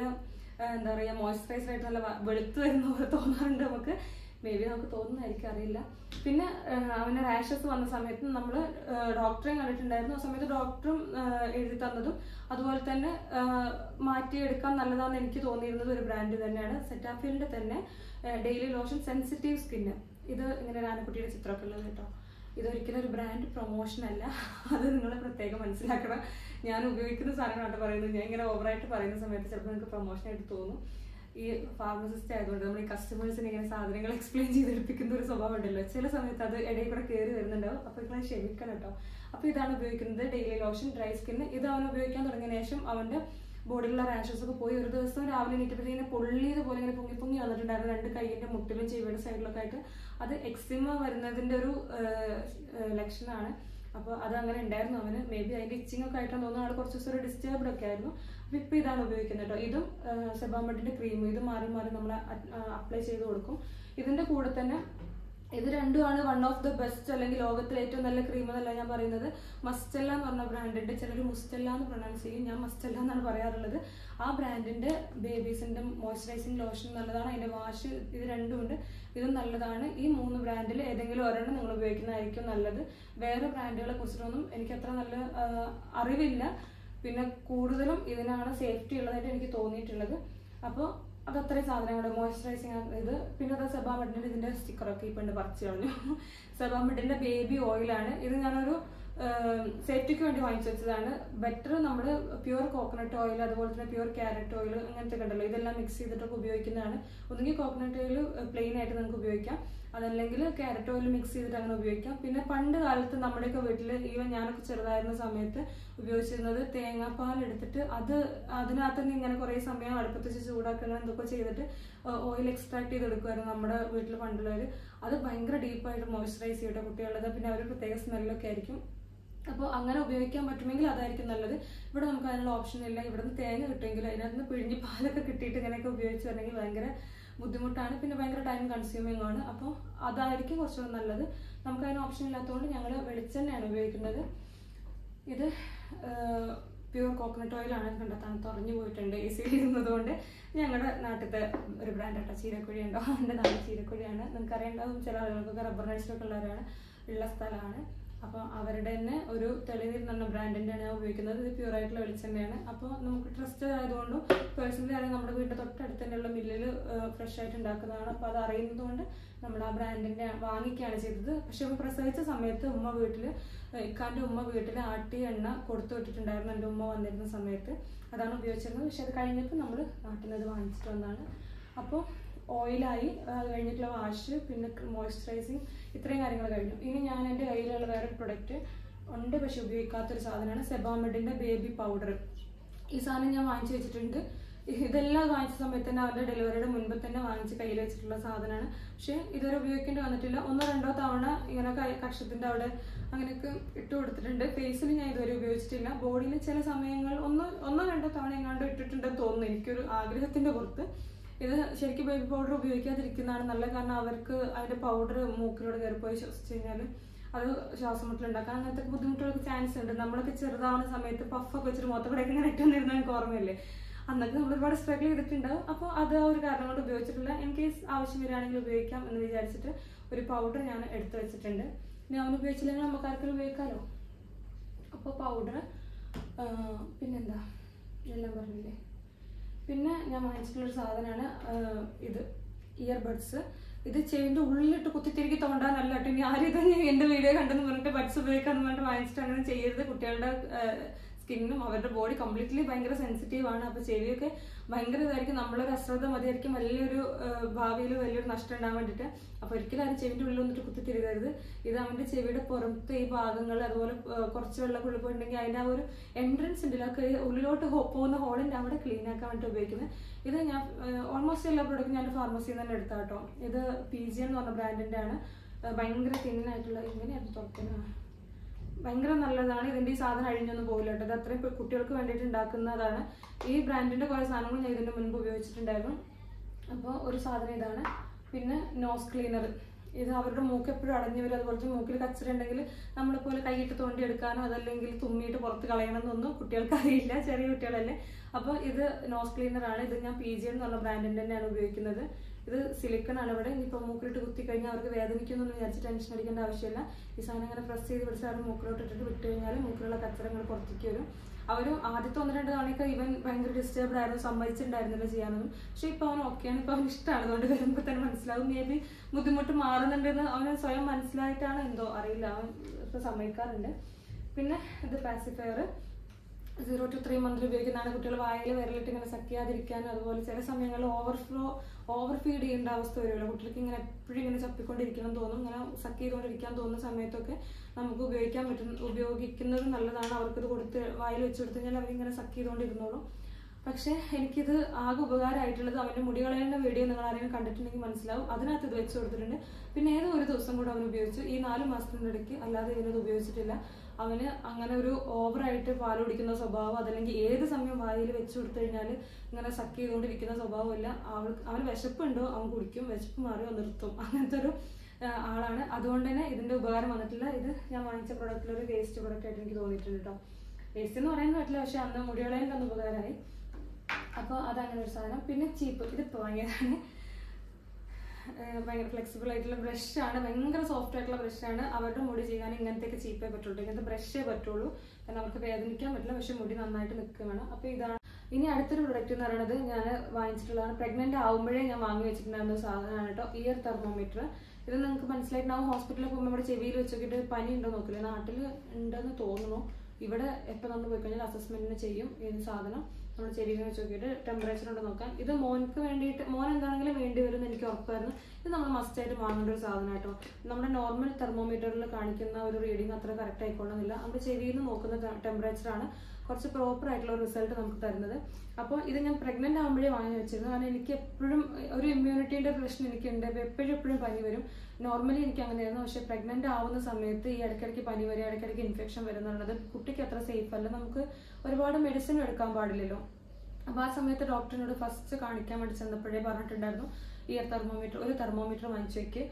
എന്താ പറയുക മോയ്സ്ചറൈസർ ആയിട്ട് നല്ല വെളുത്ത് വരുന്ന പോലെ തോന്നാറുണ്ട് നമുക്ക്. മേ ബി നമുക്ക് തോന്നുന്നതായിരിക്കും, അറിയില്ല. പിന്നെ അവന് റാഷസ് വന്ന സമയത്ത് നമ്മൾ ഡോക്ടറെ കണ്ടിട്ടുണ്ടായിരുന്നു. ആ സമയത്ത് ഡോക്ടറും എഴുതി തന്നതും അതുപോലെ തന്നെ മാറ്റിയെടുക്കാൻ നല്ലതാണെന്ന് എനിക്ക് തോന്നിയിരുന്നത് ഒരു ബ്രാൻഡ് തന്നെയാണ്, സെറ്റാഫിലിന്റെ തന്നെ ഡെയിലി ലോഷൻ സെൻസിറ്റീവ് സ്കിന്ന്. ഇത് ഇങ്ങനെ ആനക്കുട്ടിയുടെ ചിത്രമൊക്കെ ഉള്ളത് കേട്ടോ. ഇതൊരിക്കലും ഒരു ബ്രാൻഡ് പ്രൊമോഷൻ അല്ല, അത് നിങ്ങൾ പ്രത്യേകം മനസ്സിലാക്കണം. ഞാൻ ഉപയോഗിക്കുന്ന സാധനങ്ങളാണ് പറയുന്നത്. ഞാൻ ഇങ്ങനെ ഓവറായിട്ട് പറയുന്ന സമയത്ത് ചിലപ്പോൾ നിങ്ങൾക്ക് പ്രൊമോഷനായിട്ട് തോന്നും. ഈ ഫാർമസിസ്റ്റ് ആയതുകൊണ്ട് നമ്മൾ ഈ കസ്റ്റമേഴ്സിന് ഇങ്ങനെ സാധനങ്ങൾ എക്സ്പ്ലെയിൻ ചെയ്തെടുപ്പിക്കുന്ന ഒരു സ്വഭാവം ഉണ്ടല്ലോ, ചില സമയത്ത് അത് ഇടയിൽ കൂടെ കയറി വരുന്നുണ്ടാവും. അപ്പോൾ നിങ്ങൾ ക്ഷമിക്കണം കേട്ടോ. അപ്പോൾ ഇതാണ് ഉപയോഗിക്കുന്നത് ഡെയിലി ലോഷൻ ഡ്രൈ സ്കിന്ന്. ഇത് അവൻ ഉപയോഗിക്കാൻ തുടങ്ങിയ ശേഷം അവൻ്റെ ബോഡിയിലുള്ള റാഷസ് ഒക്കെ പോയി. ഒരു ദിവസം രാവിലെ എണീറ്റപ്പോൾ ഇങ്ങനെ പൊള്ളിയതുപോലെ ഇങ്ങനെ പൊങ്ങി പൊങ്ങി വന്നിട്ടുണ്ടായിരുന്നു രണ്ട് കൈയിൻ്റെ മുട്ടിലും ചെവിയുടെ സൈഡിലൊക്കെ ആയിട്ട്. അത് എക്സിമ വരുന്നതിൻ്റെ ഒരു ലക്ഷണമാണ്. അപ്പോൾ അത് അങ്ങനെ ഉണ്ടായിരുന്നു അവന്. മേ ബി അതിൻ്റെ ഇച്ചിങ് ഒക്കെ ആയിട്ടാണ് തോന്നുന്നു. ആൾ കുറച്ച് ദിവസം ഒരു ഡിസ്റ്റർബ്ഡ് ഒക്കെ ആയിരുന്നു. അപ്പോൾ ഇപ്പോൾ ഇതാണ് ഉപയോഗിക്കുന്നത് കേട്ടോ. ഇതും സെബാമെഡിൻ്റെ ക്രീമും ഇത് മാറി മാറി നമ്മൾ അപ്ലൈ ചെയ്ത് കൊടുക്കും. ഇതിൻ്റെ കൂടെ തന്നെ ഇത് രണ്ടുമാണ് വൺ ഓഫ് ദ ബെസ്റ്റ്, അല്ലെങ്കിൽ ലോകത്തിലെ ഏറ്റവും നല്ല ക്രീം എന്നല്ല ഞാൻ പറയുന്നത്. മസ്റ്റെല്ല എന്ന് പറഞ്ഞ ബ്രാൻഡിൻ്റെ, ചിലർ മുസ്റ്റെല്ല എന്ന് പ്രൊനൗൺസ് ചെയ്യും, ഞാൻ മസ്റ്റെല്ല എന്നാണ് പറയാറുള്ളത്. ആ ബ്രാൻഡിൻ്റെ ബേബീസിൻ്റെ മോയ്സ്ചറൈസിങ് ലോഷൻ നല്ലതാണ്. അതിൻ്റെ വാഷ് ഇത് രണ്ടും ഉണ്ട്, ഇതും നല്ലതാണ്. ഈ മൂന്ന് ബ്രാൻഡിൽ ഏതെങ്കിലും ഒരെണ്ണം നിങ്ങൾ ഉപയോഗിക്കുന്നതായിരിക്കും നല്ലത്. വേറെ ബ്രാൻഡുകളെ കുറിച്ചിട്ടൊന്നും എനിക്ക് അത്ര നല്ല അറിവില്ല. പിന്നെ കൂടുതലും ഇതിനാണ് സേഫ്റ്റി ഉള്ളതായിട്ട് എനിക്ക് തോന്നിയിട്ടുള്ളത്. അപ്പോൾ അത് അത്രയും സാധനങ്ങൾ മോയ്സ്ചറൈസിങ് ഇത്. പിന്നെ അത് സെബാമെഡിൻ്റെ ഇതിൻ്റെ സ്റ്റിക്കറൊക്കെ ഇപ്പം ഉണ്ട്, പറിച്ചു കളഞ്ഞു. സെബാമെഡിൻ്റെ ബേബി ഓയിലാണ് ഇത്. ഞാനൊരു സേഫ്റ്റിക്ക് വേണ്ടി വാങ്ങിച്ചു വെച്ചതാണ്. ബെറ്റർ നമ്മൾ പ്യുവർ കോക്കനട്ട് ഓയിൽ അതുപോലെ തന്നെ പ്യുവർ ക്യാരറ്റ് ഓയിൽ അങ്ങനത്തെ ഉണ്ടല്ലോ, ഇതെല്ലാം മിക്സ് ചെയ്തിട്ടൊക്കെ ഉപയോഗിക്കുന്നതാണ്. ഒന്നുകിൽ കോക്കനട്ട് ഓയിൽ പ്ലെയിൻ ആയിട്ട് നമുക്ക് ഉപയോഗിക്കാം, അതല്ലെങ്കിൽ ക്യാരറ്റ് ഓയിൽ മിക്സ് ചെയ്തിട്ട് അങ്ങനെ ഉപയോഗിക്കാം. പിന്നെ പണ്ട് കാലത്ത് നമ്മുടെയൊക്കെ വീട്ടിൽ, ഈവൻ ഞാനൊക്കെ ചെറുതായിരുന്ന സമയത്ത് ഉപയോഗിച്ചിരുന്നത് തേങ്ങാപ്പാൽ എടുത്തിട്ട് അത് അതിനകത്ത് നിന്ന് ഇങ്ങനെ കുറേ സമയം അടുപ്പത്ത് വെച്ച് ചൂടാക്കുന്ന എന്തൊക്കെ ചെയ്തിട്ട് ഓയിൽ എക്സ്ട്രാക്ട് ചെയ്തെടുക്കുമായിരുന്നു നമ്മുടെ വീട്ടിൽ പണ്ടുള്ളവർ. അത് ഭയങ്കര ഡീപ്പായിട്ട് മോയ്സ്ചറൈസ് ചെയ്യട്ടെ കുട്ടികളുടെ. പിന്നെ അവർ പ്രത്യേക സ്മെല്ലൊക്കെ ആയിരിക്കും. അപ്പോൾ അങ്ങനെ ഉപയോഗിക്കാൻ പറ്റുമെങ്കിൽ അതായിരിക്കും നല്ലത്. ഇവിടെ നമുക്ക് അതിനുള്ള ഓപ്ഷൻ ഇല്ല. ഇവിടെ നിന്ന് തേങ്ങ കിട്ടുമെങ്കിൽ അതിനകത്ത് നിന്ന് പിഴിഞ്ഞ് പാലൊക്കെ കിട്ടിയിട്ട് ഇങ്ങനെയൊക്കെ ഉപയോഗിച്ച് വരണമെങ്കിൽ ഭയങ്കര ബുദ്ധിമുട്ടാണ്. പിന്നെ ഭയങ്കര ടൈം കൺസ്യൂമിങ് ആണ്. അപ്പോൾ അതായിരിക്കും കുറച്ചുകൂടെ നല്ലത്. നമുക്ക് അതിന് ഓപ്ഷൻ ഇല്ലാത്തതുകൊണ്ട് ഞങ്ങൾ വെളിച്ചെണ്ണയാണ് ഉപയോഗിക്കുന്നത്. ഇത് പ്യുവർ കോക്കനട്ട് ഓയിലാണ്. കണ്ട തണുത്തുറഞ്ഞു പോയിട്ടുണ്ട് എ സിയിൽ ഇരുന്നത് കൊണ്ട്. ഞങ്ങളുടെ നാട്ടിലത്തെ ഒരു ബ്രാൻഡ് ആട്ടോ, ചീരക്കുഴി ഉണ്ടോ, എൻ്റെ നാട് ചീരക്കുഴിയാണ്. നിങ്ങൾക്ക് അറിയേണ്ടതും ചില ആളുകൾക്കൊക്കെ റബ്ബർ നഴ്സറൊക്കെ ഉള്ളവരാണ്, ഉള്ള സ്ഥലമാണ്. അപ്പോൾ അവരുടെ തന്നെ ഒരു തെളിനീർ എന്ന ബ്രാൻഡിൻ്റെയാണ് ഞാൻ ഉപയോഗിക്കുന്നത്. ഇത് പ്യൂർ ആയിട്ടുള്ള വെളിച്ചെണ്ണയാണ്. അപ്പോൾ നമുക്ക് ട്രസ്റ്റഡ് ആയതുകൊണ്ടും പേഴ്സണലി അറിയാം, നമ്മുടെ വീടിൻ്റെ തൊട്ടടുത്ത് തന്നെയുള്ള മില്ലിൽ ഫ്രഷ് ആയിട്ട് ഉണ്ടാക്കുന്നതാണ്. അപ്പോൾ അത് അറിയുന്നത് കൊണ്ട് നമ്മൾ ആ ബ്രാൻഡിൻ്റെ വാങ്ങിക്കുകയാണ് ചെയ്തത്. പക്ഷെ ഇപ്പോൾ പ്രസവിച്ച സമയത്ത് ഉമ്മ വീട്ടിൽ, ഇക്കാൻ്റെ ഉമ്മ വീട്ടിൽ ആട്ടിയ എണ്ണ കൊടുത്തു വിട്ടിട്ടുണ്ടായിരുന്നു എൻ്റെ ഉമ്മ വന്നിരുന്ന സമയത്ത്. അതാണ് ഉപയോഗിച്ചിരുന്നത്. പക്ഷെ അത് കഴിഞ്ഞപ്പോൾ നമ്മൾ നാട്ടിൽ നിന്ന് അത് വാങ്ങിച്ചിട്ട് വന്നതാണ്. അപ്പോൾ ഓയിലായി, അത് കഴിഞ്ഞിട്ടുള്ള വാഷ്, പിന്നെ മോയ്സ്ചറൈസിങ്, ഇത്രയും കാര്യങ്ങൾ കഴിഞ്ഞു. ഇനി ഞാൻ എൻ്റെ കയ്യിലുള്ള വേറെ പ്രൊഡക്റ്റ് ഉണ്ട്, പക്ഷെ ഉപയോഗിക്കാത്തൊരു സാധനമാണ് സെബാമെഡിൻ്റെ ബേബി പൗഡർ. ഈ സാധനം ഞാൻ വാങ്ങിച്ചു വെച്ചിട്ടുണ്ട്. ഇതെല്ലാം വാങ്ങിച്ച സമയത്ത് തന്നെ അവരുടെ ഡെലിവറിയുടെ മുൻപ് തന്നെ വാങ്ങിച്ച് കയ്യിൽ വെച്ചിട്ടുള്ള സാധനമാണ്. പക്ഷേ ഇതുവരെ ഉപയോഗിക്കേണ്ടി വന്നിട്ടില്ല. ഒന്നോ രണ്ടോ തവണ ഇങ്ങനെ കക്ഷത്തിൻ്റെ അവിടെ അങ്ങനെയൊക്കെ ഇട്ട് കൊടുത്തിട്ടുണ്ട്. ഫേസിൽ ഞാൻ ഇതുവരെ ഉപയോഗിച്ചിട്ടില്ല. ബോഡിയിൽ ചില സമയങ്ങൾ ഒന്നോ ഒന്നോ രണ്ടോ തവണ എങ്ങാണ്ട് ഇട്ടിട്ടുണ്ടെന്ന് തോന്നുന്നു, എനിക്കൊരു ആഗ്രഹത്തിൻ്റെ പുറത്ത്. ഇത് ശരിക്കും ബേബി പൗഡർ ഉപയോഗിക്കാതിരിക്കുന്നതാണ് നല്ലത്. കാരണം അവർക്ക് അതിൻ്റെ പൗഡർ മൂക്കിലൂടെ കയറിപ്പോയി ശ്വസിച്ച് കഴിഞ്ഞാൽ അത് ശ്വാസം മുട്ടലുണ്ടാക്കാൻ അങ്ങനത്തെ ബുദ്ധിമുട്ടുകൾക്ക് ചാൻസ് ഉണ്ട്. നമ്മളൊക്കെ ചെറുതാവുന്ന സമയത്ത് പഫൊക്കെ വെച്ചിട്ട് മൊത്തപ്പടയൊക്കെ ഇങ്ങനെ ഇട്ടുവന്നിരുന്ന എനിക്ക് ഓർമ്മയില്ലേ, അന്നൊക്കെ നമ്മൾ ഒരുപാട് സ്ട്രഗിൾ ചെയ്തിട്ടുണ്ടാവും. അപ്പോൾ അത് ആ ഒരു കാരണം കൊണ്ട് ഉപയോഗിച്ചിട്ടില്ല. ഇൻ കേസ് ആവശ്യം വരികയാണെങ്കിൽ ഉപയോഗിക്കാം എന്ന് വിചാരിച്ചിട്ട് ഒരു പൗഡർ ഞാൻ എടുത്തു വെച്ചിട്ടുണ്ട്. ഞാൻ ഉപയോഗിച്ചില്ലെങ്കിൽ നമുക്ക് ആർക്കെങ്കിലും ഉപയോഗിക്കാമല്ലോ. അപ്പോൾ പൗഡർ, പിന്നെന്താ എല്ലാം പറഞ്ഞില്ലേ. പിന്നെ ഞാൻ വാങ്ങിച്ചിട്ടുള്ളൊരു സാധനമാണ് ഇത്, ഇയർബഡ്സ്. ഇത് ചെവിൻ്റെ ഉള്ളിലിട്ട് കുത്തിത്തിരിക്കി തോണ്ടാനല്ല കേട്ടോ. ഇനി ആരും ഇത് എൻ്റെ വീഡിയോ കണ്ടെന്ന് പറഞ്ഞിട്ട് ബഡ്സ് ഉപയോഗിക്കാന്ന് പറഞ്ഞിട്ട് വാങ്ങിച്ചിട്ട് അങ്ങനെ ചെയ്യരുത്. കുട്ടികളുടെ സ്കിന്നും അവരുടെ ബോഡി കംപ്ലീറ്റ്ലി ഭയങ്കര സെൻസിറ്റീവ് ആണ്. അപ്പോൾ ചെവിയൊക്കെ ഭയങ്കര ഇതായിരിക്കും. നമ്മളൊരു അശ്രദ്ധ മതിയായിരിക്കും വലിയൊരു ഭാവിയിൽ വലിയൊരു നഷ്ടം ഉണ്ടാകാൻ വേണ്ടിയിട്ട്. അപ്പോൾ ഒരിക്കലും ആരും ചെവിൻ്റെ ഉള്ളിൽ വന്നിട്ട് കുത്തിത്തിരികരുത്. ഇത് അവൻ്റെ ചെവിയുടെ പുറത്തെ ഈ ഭാഗങ്ങൾ, അതുപോലെ കുറച്ച് വെള്ളമൊക്കെ ഉള്ളിൽ പോയിട്ടുണ്ടെങ്കിൽ അതിൻ്റെ ആ ഒരു എൻട്രൻസ് ഉണ്ടല്ലോ, ഉള്ളിലോട്ട് പോകുന്ന ഹോളിൻ്റെ അവിടെ ക്ലീൻ ആക്കാൻ വേണ്ടി ഉപയോഗിക്കുന്നത്. ഇത് ഞാൻ ഓൾമോസ്റ്റ് എല്ലാ പ്രോഡക്റ്റും ഞാൻ ഫാർമസിയിൽ നിന്ന് തന്നെ എടുത്താൽ കേട്ടോ. ഇത് പി ജി എന്ന് പറഞ്ഞ ബ്രാൻഡിൻ്റെ ആണ്. ഭയങ്കര തിന്നായിട്ടുള്ള, ഇങ്ങനെയായിരുന്നു തുറക്കുന്നത്, ഭയങ്കര നല്ലതാണ്. ഇതിൻ്റെ ഈ സാധനം അഴിഞ്ഞൊന്നും പോകില്ല കേട്ടോ. ഇത് അത്രയും കുട്ടികൾക്ക് വേണ്ടിയിട്ട് ഉണ്ടാക്കുന്നതാണ്. ഈ ബ്രാൻഡിൻ്റെ കുറേ സാധനങ്ങൾ ഞാൻ ഇതിൻ്റെ മുൻപ് ഉപയോഗിച്ചിട്ടുണ്ടായിരുന്നു. അപ്പോൾ ഒരു സാധനം ഇതാണ്. പിന്നെ നോസ് ക്ലീനർ, ഇത് അവരുടെ മൂക്ക് എപ്പോഴും അടഞ്ഞു വരും. അതുപോലെ മൂക്കിൽ കച്ചറ ഉണ്ടെങ്കിൽ നമ്മളെപ്പോലെ കൈയിട്ട് തോണ്ടി എടുക്കാനോ അതല്ലെങ്കിൽ തുമ്മിയിട്ട് പുറത്ത് കളയണമെന്നൊന്നും കുട്ടികൾക്ക് അറിയില്ല, ചെറിയ കുട്ടികളല്ലേ. അപ്പോൾ ഇത് നോസ് ക്ലീനർ ആണ്. ഇത് ഞാൻ പി ജി എന്ന് പറഞ്ഞ ബ്രാൻഡിൻ്റെ തന്നെയാണ് ഉപയോഗിക്കുന്നത്. ഇത് സിലിക്കൺ ആണ്. ഇവിടെ ഇനിയിപ്പോൾ മൂക്കിലിട്ട് കുത്തി കഴിഞ്ഞാൽ അവർക്ക് വേദനിക്കുന്നൊന്നും വിചാരിച്ച് ടെൻഷൻ അടിക്കേണ്ട ആവശ്യമില്ല. ഈ സാധനം അങ്ങനെ പ്രസ് ചെയ്ത് പിടിച്ച് അവർ മൂക്കിലോട്ട് ഇട്ടിട്ട് വിട്ട് കഴിഞ്ഞാൽ മൂക്കിലുള്ള കച്ചറങ്ങൾ പുറത്തേക്ക് വരും. അവരും ആദ്യത്തെ ഒന്ന് രണ്ട് തവണയൊക്കെ ഇവൻ ഭയങ്കര ഡിസ്റ്റർബ്ഡ് ആയിരുന്നു, സമ്മതിച്ചിട്ടുണ്ടായിരുന്നില്ല ചെയ്യാനൊന്നും. പക്ഷെ ഇപ്പൊ അവൻ ഓക്കെയാണ്, ഇപ്പൊ അവന് ഇഷ്ടമാണ്. അതുകൊണ്ട് വരുമ്പോൾ തന്നെ മനസ്സിലാവും മേ ബി ബുദ്ധിമുട്ട് മാറുന്നുണ്ടെന്ന് അവന് സ്വയം മനസ്സിലായിട്ടാണ് എന്തോ അറിയില്ല, അവൻ ഇപ്പൊ സമ്മതിക്കാറുണ്ട്. പിന്നെ ഇത് പാസിഫയർ സീറോ ടു ത്രീ മന്തിൽ ഉപയോഗിക്കുന്നതാണ്. കുട്ടികൾ വായിൽ വിരലിട്ട് ഇങ്ങനെ സക്കിയാതിരിക്കാനും അതുപോലെ ചില സമയങ്ങളിൽ ഓവർഫ്ലോ ഓവർ ഫീഡ് ചെയ്യേണ്ട അവസ്ഥ വരുമല്ലോ. കുട്ടികൾക്ക് ഇങ്ങനെ എപ്പോഴും ഇങ്ങനെ ചപ്പിക്കൊണ്ടിരിക്കണം തോന്നും, ഇങ്ങനെ സക്ക് ചെയ്തുകൊണ്ടിരിക്കാൻ തോന്നുന്ന സമയത്തൊക്കെ നമുക്ക് ഉപയോഗിക്കാൻ പറ്റും ഉപയോഗിക്കുന്നത് നല്ലതാണ്. അവർക്കിത് കൊടുത്ത് വായിൽ വെച്ച് കൊടുത്തു കഴിഞ്ഞാൽ അവരിങ്ങനെ സക്ക് ചെയ്തുകൊണ്ടിരുന്നോളും. പക്ഷെ എനിക്കിത് ആകെ ഉപകാരമായിട്ടുള്ളത് അവൻ്റെ മുടി കളയുന്ന വീഡിയോ നിങ്ങൾ ആരെങ്കിലും കണ്ടിട്ടുണ്ടെങ്കിൽ മനസ്സിലാവും. അതിനകത്ത് ഇത് വെച്ച് കൊടുത്തിട്ടുണ്ട്. പിന്നെ ഏതോ ഒരു ദിവസം കൂടെ അവൻ ഉപയോഗിച്ചു ഈ നാല് മാസത്തിൻ്റെ ഇടയ്ക്ക്, അല്ലാതെ ഇവനത് ഉപയോഗിച്ചിട്ടില്ല. അവന് അങ്ങനെ ഒരു ഓവറായിട്ട് പാൽ കുടിക്കുന്ന സ്വഭാവം അതല്ലെങ്കിൽ ഏത് സമയം വായിൽ വെച്ച് കൊടുത്തു കഴിഞ്ഞാൽ ഇങ്ങനെ സക്ക് ചെയ്തുകൊണ്ടിരിക്കുന്ന സ്വഭാവമില്ല. അവൾ അവന് വിശപ്പുണ്ടോ അവൻ കുടിക്കും, വിശപ്പ് മാറിയോ നിർത്തും, അങ്ങനത്തെ ഒരു ആളാണ്. അതുകൊണ്ട് തന്നെ ഇതിൻ്റെ ഉപകാരം വന്നിട്ടില്ല. ഇത് ഞാൻ വാങ്ങിച്ച പ്രൊഡക്റ്റിലൊരു വേസ്റ്റ് പ്രൊഡക്റ്റ് ആയിട്ട് എനിക്ക് തോന്നിയിട്ടുണ്ട് കേട്ടോ. വേസ്റ്റ് എന്ന് പറയാൻ പറ്റില്ല, പക്ഷെ അന്ന് മുടികളേൻ്റെ അന്ന് ഉപകാരമായി. അപ്പോൾ അതങ്ങനെ ഒരു സാധനം. പിന്നെ ചീപ്പ്, ഇതിപ്പോൾ വാങ്ങിയതാണ്. ഭയങ്കര ഫ്ലെക്സിബിൾ ആയിട്ടുള്ള ബ്രഷാണ്, ഭയങ്കര സോഫ്റ്റ് ആയിട്ടുള്ള ബ്രഷാണ്. അവരുടെ മുടി ചെയ്യാൻ ഇങ്ങനത്തെയൊക്കെ ചീപ്പേ പറ്റുള്ളൂ, ഇങ്ങനത്തെ ബ്രഷേ പറ്റുള്ളൂ. കാരണം അവർക്ക് വേദനിക്കാൻ പറ്റില്ല, പക്ഷെ മുടി നന്നായിട്ട് നിൽക്കുക വേണം. അപ്പോൾ ഇതാണ്. ഇനി അടുത്തൊരു പ്രൊഡക്റ്റ് എന്ന് പറയുന്നത് ഞാൻ വാങ്ങിച്ചിട്ടുള്ളതാണ്. പ്രഗ്നന്റ് ആവുമ്പോഴേ ഞാൻ വാങ്ങി വെച്ചിട്ടുണ്ടായിരുന്ന സാധനമാണ് കേട്ടോ, ഇയർ തെർമോമീറ്റർ. ഇത് നിങ്ങൾക്ക് മനസ്സിലായിട്ടുണ്ടാവും. ഹോസ്പിറ്റലിൽ പോകുമ്പോൾ നമ്മുടെ ചെവിയിൽ വെച്ച് നോക്കിയിട്ട് പനി ഉണ്ടോ നോക്കില്ല. നാട്ടിൽ ഉണ്ടെന്ന് തോന്നുന്നു. ഇവിടെ എപ്പോൾ നമ്മൾ പോയി കഴിഞ്ഞാൽ അസസ്മെന്റിന് ചെയ്യും ഈ സാധനം. നമ്മുടെ ചെവിയിൽ വെച്ച് നോക്കിയിട്ട് ടെമ്പറേച്ചർ ഉണ്ടോ നോക്കാൻ. ഇത് മോൻക്ക് വേണ്ടിയിട്ട്, മോൻ എന്താണെങ്കിലും വേണ്ടി വരുമെന്ന് എനിക്ക് ഉറപ്പായിരുന്നു. ഇത് നമ്മൾ മസ്റ്റായിട്ട് വാങ്ങേണ്ട ഒരു സാധനം കേട്ടോ. നമ്മുടെ നോർമൽ തെർമോമീറ്ററിൽ കാണിക്കുന്ന ഒരു റീഡിങ് അത്ര കറക്റ്റ് ആയിക്കൊള്ളുന്നില്ല. നമ്മുടെ ചെവിയിൽ നിന്ന് നോക്കുന്ന ടെമ്പറേച്ചറാണ് കുറച്ച് പ്രോപ്പർ ആയിട്ടുള്ള റിസൾട്ട് നമുക്ക് തരുന്നത്. അപ്പോൾ ഇത് ഞാൻ പ്രഗ്നന്റ് ആകുമ്പോഴേ വാങ്ങി വെച്ചിരുന്നു. കാരണം എനിക്ക് എപ്പോഴും ഒരു ഇമ്മ്യൂണിറ്റീൻ്റെ പ്രശ്നം എനിക്കുണ്ട്. അപ്പോൾ എപ്പോഴും എപ്പോഴും പനി വരും. നോർമലി എനിക്ക് അങ്ങനെയായിരുന്നു. പക്ഷേ പ്രഗ്നന്റ് ആവുന്ന സമയത്ത് ഈ ഇടയ്ക്കിടയ്ക്ക് പനി വരിക, ഇടയ്ക്കിടയ്ക്ക് ഇൻഫെക്ഷൻ വരുന്നുള്ളത് കുട്ടിക്ക് അത്ര സേഫ് അല്ല. നമുക്ക് ഒരുപാട് മെഡിസിൻ എടുക്കാൻ പാടില്ലല്ലോ. അപ്പോൾ ആ സമയത്ത് ഡോക്ടറിനോട് ഫസ്റ്റ് കാണിക്കാൻ വേണ്ടി ചെന്നപ്പോഴേ പറഞ്ഞിട്ടുണ്ടായിരുന്നു ഇയർ തെർമോമീറ്റർ, ഒരു തെർമോമീറ്റർ വാങ്ങിച്ചു വെക്ക്,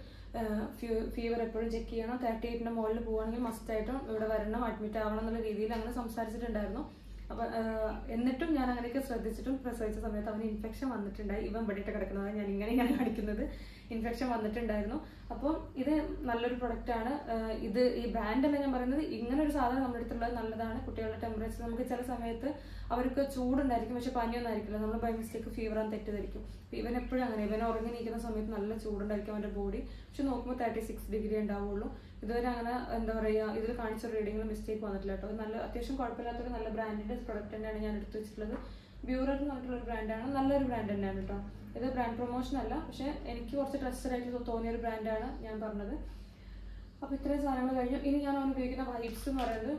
ഫീവർ എപ്പോഴും ചെക്ക് ചെയ്യണം, തേർട്ടി എയ്റ്റിൻ്റെ മുകളിൽ പോവുകയാണെങ്കിൽ മസ്റ്റായിട്ടും ഇവിടെ വരണം, അഡ്മിറ്റ് ആവണം എന്നുള്ള രീതിയിൽ അങ്ങനെ സംസാരിച്ചിട്ടുണ്ടായിരുന്നു. അപ്പോൾ എന്നിട്ടും ഞാൻ അങ്ങനെയൊക്കെ ശ്രദ്ധിച്ചിട്ടും പ്രസവിച്ച സമയത്ത് അവന് ഇൻഫെക്ഷൻ വന്നിട്ടുണ്ടായി. ഇവൻ പെടിയിട്ട് കിടക്കുന്നത് ഞാൻ ഇങ്ങനെ ഇങ്ങനെ കാണിക്കുന്നത് ഇൻഫെക്ഷൻ വന്നിട്ടുണ്ടായിരുന്നു. അപ്പോൾ ഇത് നല്ലൊരു പ്രൊഡക്റ്റാണ്. ഇത് ഈ ബ്രാൻഡല്ല ഞാൻ പറയുന്നത്, ഇങ്ങനെ ഒരു സാധനം നമ്മുടെ അടുത്തുള്ളത് നല്ലതാണ്. കുട്ടികളുടെ ടെമ്പറേച്ചർ നമുക്ക് ചില സമയത്ത് അവർക്ക് ചൂടുണ്ടായിരിക്കും, പക്ഷെ പനിയൊന്നും ആയിരിക്കില്ല. നമ്മൾ ബൈ മിസ്റ്റേക്ക് ഫീവറാന്ന് തെറ്റിദ്ധരിക്കും. ഇവൻ എപ്പോഴും അങ്ങനെ, ഇവൻ ഉറങ്ങി നീക്കുന്ന സമയത്ത് നല്ല ചൂടുണ്ടായിരിക്കും അവൻ്റെ ബോഡി. പക്ഷെ നോക്കുമ്പോൾ തേർട്ടി സിക്സ് ഡിഗ്രി ഉണ്ടാവുള്ളൂ. ഇതുവരെ അങ്ങനെ എന്താ പറയുക, ഇതിൽ കാണിച്ച റീഡിങ്ങിൽ മിസ്റ്റേക്ക് വന്നിട്ടില്ല കേട്ടോ. നല്ല അത്യാവശ്യം കുഴപ്പമില്ലാത്തൊരു നല്ല ബ്രാൻഡിൻ്റെ പ്രൊഡക്റ്റ് തന്നെയാണ് ഞാൻ എടുത്തു വെച്ചിട്ടുള്ളത്. ബ്യൂറർ എന്ന് പറഞ്ഞിട്ടുള്ള ഒരു ബ്രാൻഡാണ്, നല്ലൊരു ബ്രാൻഡ് തന്നെയാണ് കേട്ടോ. ഇത് ബ്രാൻഡ് പ്രൊമോഷൻ അല്ല, പക്ഷെ എനിക്ക് കുറച്ച് ട്രസ്റ്റഡ് ആയിട്ട് തോന്നിയ ഒരു ബ്രാൻഡാണ് ഞാൻ പറഞ്ഞത്. അപ്പോൾ ഇത്രയും സാധനങ്ങൾ കഴിഞ്ഞു. ഇനി ഞാൻ അവൻ ഉപയോഗിക്കുന്ന വൈബ്സ് എന്ന് പറയുന്നത്,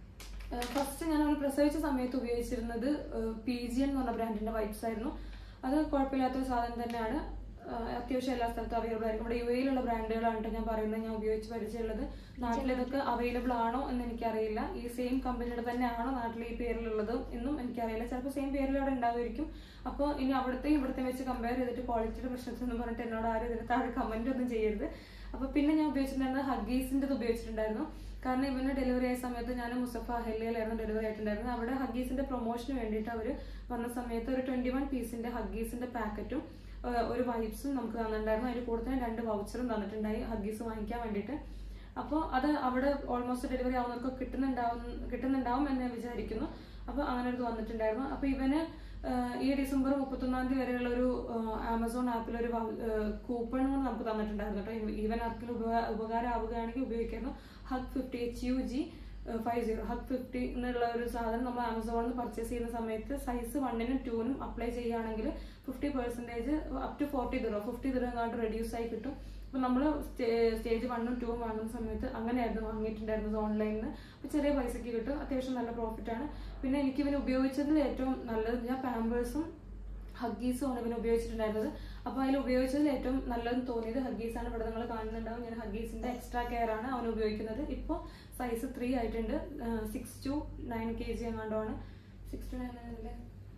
ഫസ്റ്റ് ഞാൻ അവൻ പ്രസവിച്ച സമയത്ത് ഉപയോഗിച്ചിരുന്നത് പി ജി എൻ എന്ന് പറഞ്ഞ ബ്രാൻഡിൻ്റെ വൈബ്സ് ആയിരുന്നു. അത് കുഴപ്പമില്ലാത്തൊരു സാധനം തന്നെയാണ്. അത്യാവശ്യം എല്ലാ സ്ഥലത്തും അവൈലബിൾ ആയിരിക്കും. നമ്മുടെ യു എയിലുള്ള ബ്രാൻഡുകളാണ് ഞാൻ പറയുന്നത്, ഞാൻ ഉപയോഗിച്ച് പരിചയമുള്ളത്. നാട്ടിൽ ഇതൊക്കെ അവൈലബിൾ ആണോ എന്ന് എനിക്കറിയില്ല. ഈ സെയിം കമ്പനിയുടെ തന്നെയാണോ നാട്ടിൽ ഈ പേരിലുള്ളത് എന്നും എനിക്കറിയില്ല. ചിലപ്പോൾ സെയിം പേരിൽ അവിടെ ഉണ്ടാവുമായിരിക്കും. അപ്പോൾ ഇനി അവിടുത്തെ ഇവിടുത്തെ വെച്ച് കമ്പയർ ചെയ്തിട്ട് ക്വാളിറ്റിയുടെ പ്രശ്നത്തിനെന്ന് പറഞ്ഞിട്ട് എന്നോട് ആരും ഇതിന് താഴെ കമന്റ് ഒന്നും ചെയ്യരുത്. അപ്പോൾ പിന്നെ ഞാൻ ഉപയോഗിച്ചിട്ടുണ്ടായിരുന്നത് ഹഗ്ഗീസിൻ്റെ ഉപയോഗിച്ചിട്ടുണ്ടായിരുന്നു. കാരണം ഇവന് ഡെലിവറി ആയ സമയത്ത് ഞാൻ മുസഫ ഹെല്ലിയിലായിരുന്നു ഡെലിവറി ആയിട്ടുണ്ടായിരുന്നത്. അവിടെ ഹഗ്ഗീസിൻ്റെ പ്രൊമോഷന് വേണ്ടിയിട്ട് അവർ വന്ന സമയത്ത് ഒരു ട്വൻറ്റി വൺ പീസിൻ്റെ ഹഗ്ഗീസിൻ്റെ പാക്കറ്റും ഒരു വൈബ്സും നമുക്ക് തന്നിട്ടുണ്ടായിരുന്നു. അതിന് കൂടെ തന്നെ രണ്ട് വൗച്ചറും തന്നിട്ടുണ്ടായി ഹഗ്ഗീസ് വാങ്ങിക്കാൻ വേണ്ടിയിട്ട്. അപ്പോൾ അത് അവിടെ ഓൾമോസ്റ്റ് ഡെലിവറി ആവുന്നവർക്ക് കിട്ടുന്നുണ്ടാവും കിട്ടുന്നുണ്ടാവും എന്ന് ഞാൻ വിചാരിക്കുന്നു. അപ്പോൾ അങ്ങനെ ഒരു വന്നിട്ടുണ്ടായിരുന്നു. അപ്പോൾ ഇവന് ഈ ഡിസംബർ മുപ്പത്തൊന്നാം തീയതി വരെയുള്ള ഒരു ആമസോൺ ആപ്പിലൊരു കൂപ്പൺ നമുക്ക് തന്നിട്ടുണ്ടായിരുന്നു കേട്ടോ. ഈവൻ ആർക്കെങ്കിലും ഉപകാര ഉപകാരം ആവുകയാണെങ്കിൽ ഉപയോഗിക്കായിരുന്നു. Hug fifty H U G five zero hug fifty എന്നുള്ള ഒരു സാധനം നമ്മൾ ആമസോണിൽ നിന്ന് പർച്ചേസ് ചെയ്യുന്ന സമയത്ത് സൈസ് വണ്ണിനും ടൂനും അപ്ലൈ ചെയ്യുകയാണെങ്കിൽ fifty percentage up to forty ദിറോ ഫിഫ്റ്റി ദിറോ എങ്ങാണ്ട് റെഡ്യൂസ് ആയി കിട്ടും. അപ്പോൾ നമ്മൾ സ്റ്റേജ് വണ്ണും ടൂവും വാങ്ങുന്ന സമയത്ത് അങ്ങനെയായിരുന്നു വാങ്ങിയിട്ടുണ്ടായിരുന്നത് ഓൺലൈനിൽ. അപ്പോൾ ചെറിയ പൈസയ്ക്ക് കിട്ടും, അത്യാവശ്യം നല്ല പ്രോഫിറ്റാണ്. പിന്നെ എനിക്ക് ഇവന് ഉപയോഗിച്ചതിൽ ഏറ്റവും നല്ലത് ഞാൻ പാമ്പേഴ്സും ഹഗ്ഗീസും ആണ് ഇവന് ഉപയോഗിച്ചിട്ടുണ്ടായിരുന്നത്. അപ്പോൾ അതിൽ ഉപയോഗിച്ചതിൽ ഏറ്റവും നല്ലതെന്ന് തോന്നിയത് ഹഗ്ഗീസാണ്. ഇവിടെ നിങ്ങൾ കാണുന്നുണ്ടാവും ഞാൻ ഹഗ്ഗീസിൻ്റെ എക്സ്ട്രാ കെയർ ആണ് അവൻ ഉപയോഗിക്കുന്നത്. ഇപ്പോൾ സൈസ് ത്രീ ആയിട്ടുണ്ട്. Six to nine K G എങ്ങാണ്ടാണ്, സിക്സ് ടു നയൻ അല്ലേ